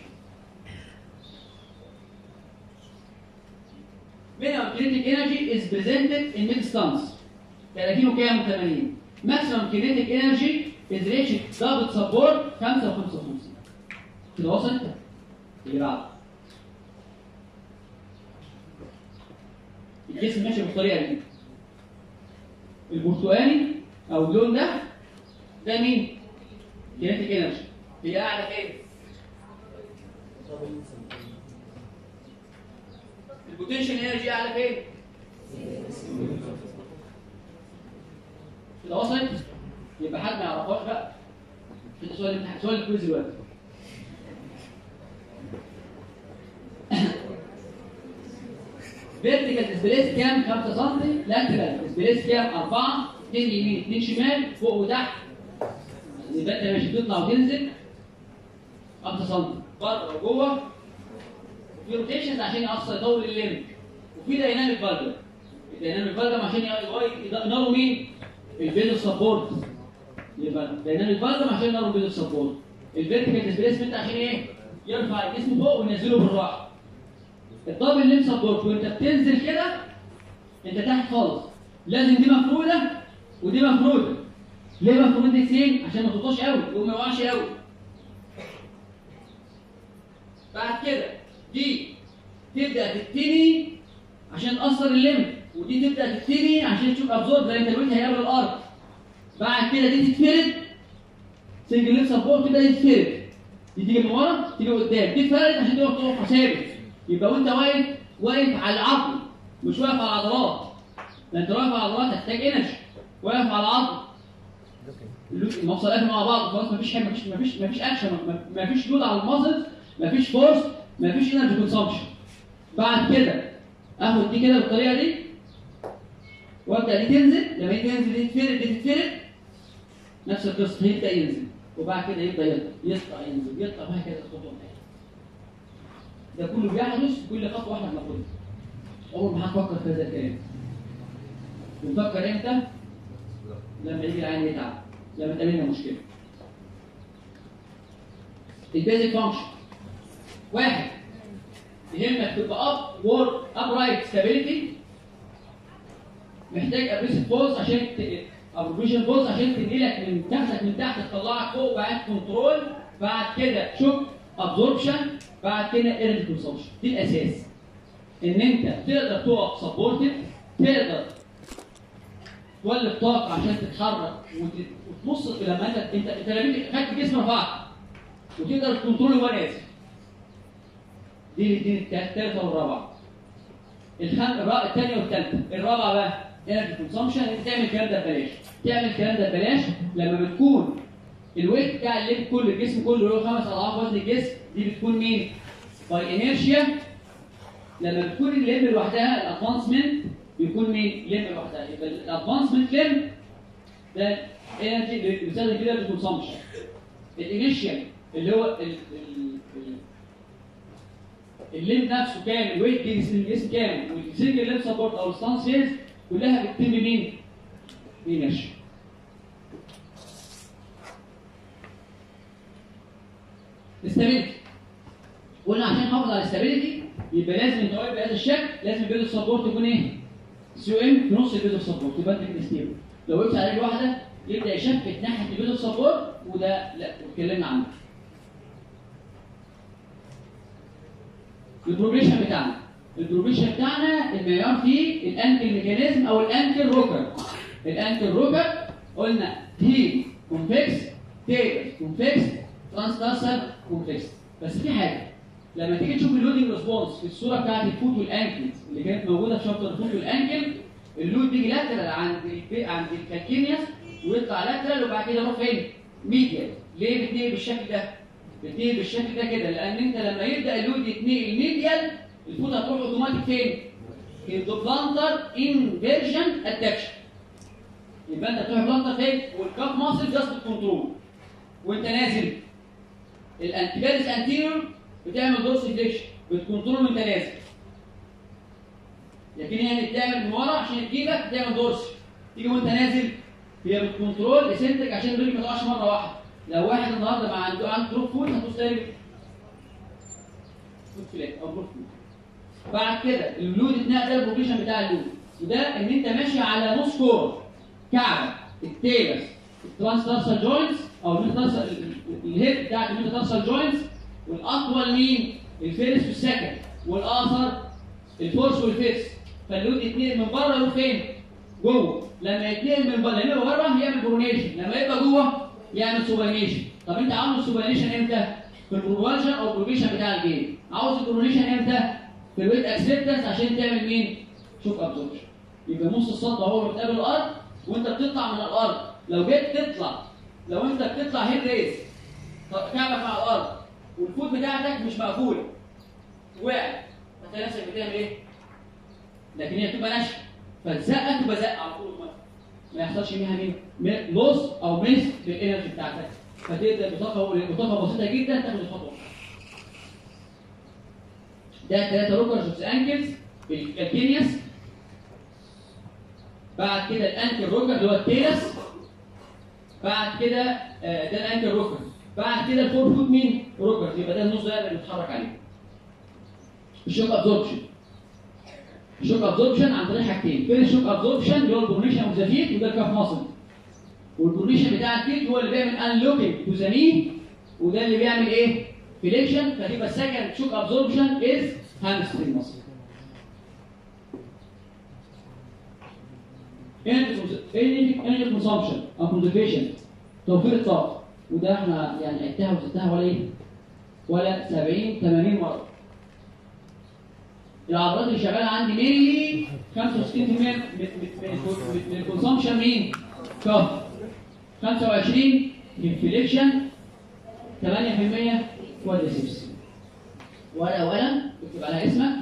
minimum kinetic energy is presented in mid stance 30 وكام و80. maximum kinetic energy is reached double support 5 و55. كده وصلت؟ اللي بعده الجسم ماشي بالطريقه دي. البرتقالي او اللون ده مين؟ kinetic energy هي اعلى فين؟ البوتنشال انرجي اعلى فين؟ كده وصلت؟ يبقى حد ما يعرفهاش بقى. كده سؤال الكويز دلوقتي. فيرتيكال ديسبيس كام؟ 5 سم. لاترال ديسبيس كام؟ 4. 2 يمين 2 شمال فوق وتحت. يبقى انت ماشي بتطلع وتنزل 5 سم بره وجوه. في روتيشنز عشان يطول الليمب، وفي دايناميك فالجر. الدايناميك فالجر عشان يناروا مين؟ الفيديو سبورت. يبقى دايناميك فالجر عشان يناروا الفيديو سبورت. الفيرتيكال ديسبيسمنت عشان ايه؟ يرفع الجسم فوق وينزله بالراحه. الدبل ليم سبورت وانت بتنزل كده انت تحت خالص، لازم دي مفروده ودي مفروده. ليه مفروده الاثنين؟ عشان ما تطوش قوي وما يوقعش قوي. بعد كده دي تبدا تتني عشان تاثر الليمف، ودي تبدا تتني عشان تشوف ابزورب زي انت الويت هيقابل الارض. بعد كده دي تتفرد سنجل ليف سبورت، تبدا تتفرد، دي تيجي من ورا تيجي قدام، دي تتفرد عشان تقف ثابت. يبقى وانت واقف على العظم مش واقف على العضلات. ده انت واقف على العضلات هتحتاج انرجي، واقف على العظم المفصلات مع بعض خلاص، مفيش اكشن، مفيش لود على الماسلز، مفيش فورس، مفيش انرجي كونسامشن. بعد كده اخد دي كده بالطريقه دي وابدا دي تنزل، لما دي تنزل دي تتفرد نفس القصه، يبدا ينزل وبعد كده يبدا يطلع ينزل يطلع وهكذا الخطوه الثانيه. ده كله بيحدث كل خطوه واحده بناخدها. عمر ما هنفكر في هذا الكلام. بنفكر امتى؟ لما يجي العين يتعب، لما تقابلنا مشكله. البيزك فانكشن واحد، يهمك تبقى اب رايت ستابيليتي، محتاج ابريسيف فورس عشان ابروفيشن فورس عشان تنقلك من تحت تطلعك فوق، بعد كنترول، بعد كده شوك ابزوربشن، بعد كده انرجي كونسامشن. دي الاساس، ان انت تقدر تقف سبورتد، تقدر تولد طاقه عشان تتحرك وتبص لما انت لما خدت الجسم رفعت وتقدر تكنترول وهو نازل. دي الثالثه والرابعه. الثانيه والثالثه. الرابعه بقى انرجي كونسامشن. انت تعمل الكلام ده ببلاش، تعمل الكلام ده ببلاش لما بتكون الويت بتاع الليل كل الجسم كله اللي هو 5 اضعاف وزن الجسم. دي بتكون مين؟ باي انيرشيا. لما بتكون الليمب لوحدها الادفانسمنت بيكون مين؟ ليمب لوحدها. يبقى الادفانسمنت ليمب ده انرجي اللي بيستخدم كده للكونسامشن. الانيشيال اللي هو الليمب نفسه كامل، ويت الجسم كامل، والسنجل ليمب سبورت او الستانس فيز كلها بتتم مين؟ بانيرشيا. الاستابيليتي قلنا عشان نحافظ على الاستابيليتي يبقى لازم انت واقف بهذا الشكل، لازم البيز اوف سبورت يكون ايه؟ سي ام في نص البيز اوف سبورت، يبقى انت كده ستيبل. لو وقفت على رجل واحده يبدا يشفت ناحيه البيز اوف سبورت، وده لا اتكلمنا عنه. البروجريشن بتاعنا المعيار فيه الانكل ميكانيزم او الانكل روكر. الانكل روكر قلنا هيل كونفكس، تيبل كونفكس، ترانسلاسر كونفكس. بس في حاجه، لما تيجي تشوف اللودنج ريسبونس في الصوره بتاعت الفوت والانكل اللي كانت موجوده في شابتر الفوت والانكل، اللود بيجي لاترال عند الكالكينياس ويطلع لاترال وبعد كده يروح فين؟ ميديال. ليه بتنقل بالشكل ده؟ بتنقل بالشكل ده كده لان انت لما يبدا اللود يتنقل ميديال الفوت هتروح اوتوماتيك فين؟ البلانتر انفيرجن اتاكشن. يبقى انت بتروح بلانتر فين؟ والكاف ماسل جاست كنترول وانت نازل. الانتيباليس انتيريور بتعمل دورس فليكشن بتكنترول وانت نازل، لكن هي اللي بتعمل من ورا عشان تجيبك بتعمل دورس. تيجي وانت نازل هي بتكنترول اسنتك عشان الرجل ما تقعش مره واحده. لو واحد النهارده مع عنده دروب فوت هتبص تلاقي فوت فلات او دروب فوت. بعد كده اللود اتنقل ده البروجريشن بتاع اللود، وده ان انت ماشي على نص كور كعبه التيلس الترانسلاسر جوينتس او الهيد بتاعت الميتاتارسال جوينتس، والاطول مين؟ الفيرس والسكند، والاخر الفورس والفيرس. فاللود يتنقل من بره يروح فين؟ جوه. لما يتنقل من بره لما يبقى بره يعمل برونيشن، لما يبقى جوه يعمل سوباينيشن. طب انت عاوز السوباينيشن امتى؟ في البروفالشن او البروجريشن بتاع الجيم. عاوز البرونيشن امتى؟ في الويت اكسبتنس عشان تعمل مين؟ شوك ابزوربشن. يبقى نص السطح هو اللي بتقابل الارض وانت بتطلع من الارض. لو جيت تطلع، لو انت بتطلع هيد ريس كعبك مع الارض والفوت بتاعتك مش مقفوله وقع، هتلاقي نفسك بتعمل ايه؟ لكن هي بتبقى ناشفه فالزقه تبقى زقه على طول، ما يحصلش فيها مين؟ لوس او ميس في الانرجي بتاعتك، فتبدا بطاقه بسيطه جدا تاخد الخطوه. ده 3 روكرز اوف انكلز الكالكينياس. بعد كده الانكل روكر اللي هو التيلس. بعد كده ده الانكل روكر. بعد كده الفور فوت مين؟ روكرز. يبقى ده النص ده اللي بنتحرك عليه. الشوك ابزوربشن. الشوك ابزوربشن عن طريق حاجتين. فين الشوك ابزوربشن اللي هو البرونيشن اوف ذا فيت وده الكاف ماسل. والبرونيشن بتاع الفيت هو اللي بيعمل انلوكينج تو ذا ني، وده اللي بيعمل ايه؟ فليكشن فتبقى السكند شوك ابزوربشن از هامسترنج ماسل. انرجي كونسامشن او كونزرفيشن، توفير الطاقه، وده احنا يعني عدتها وزدتها ولا ايه؟ ولا 70 80 مره. العضلات اللي شغاله عندي مينلي 65% من الكونسامشن مين؟ كف. 25 انفليكشن، 8% كوادريسبس. ورقه وقلم اكتب عليها اسمك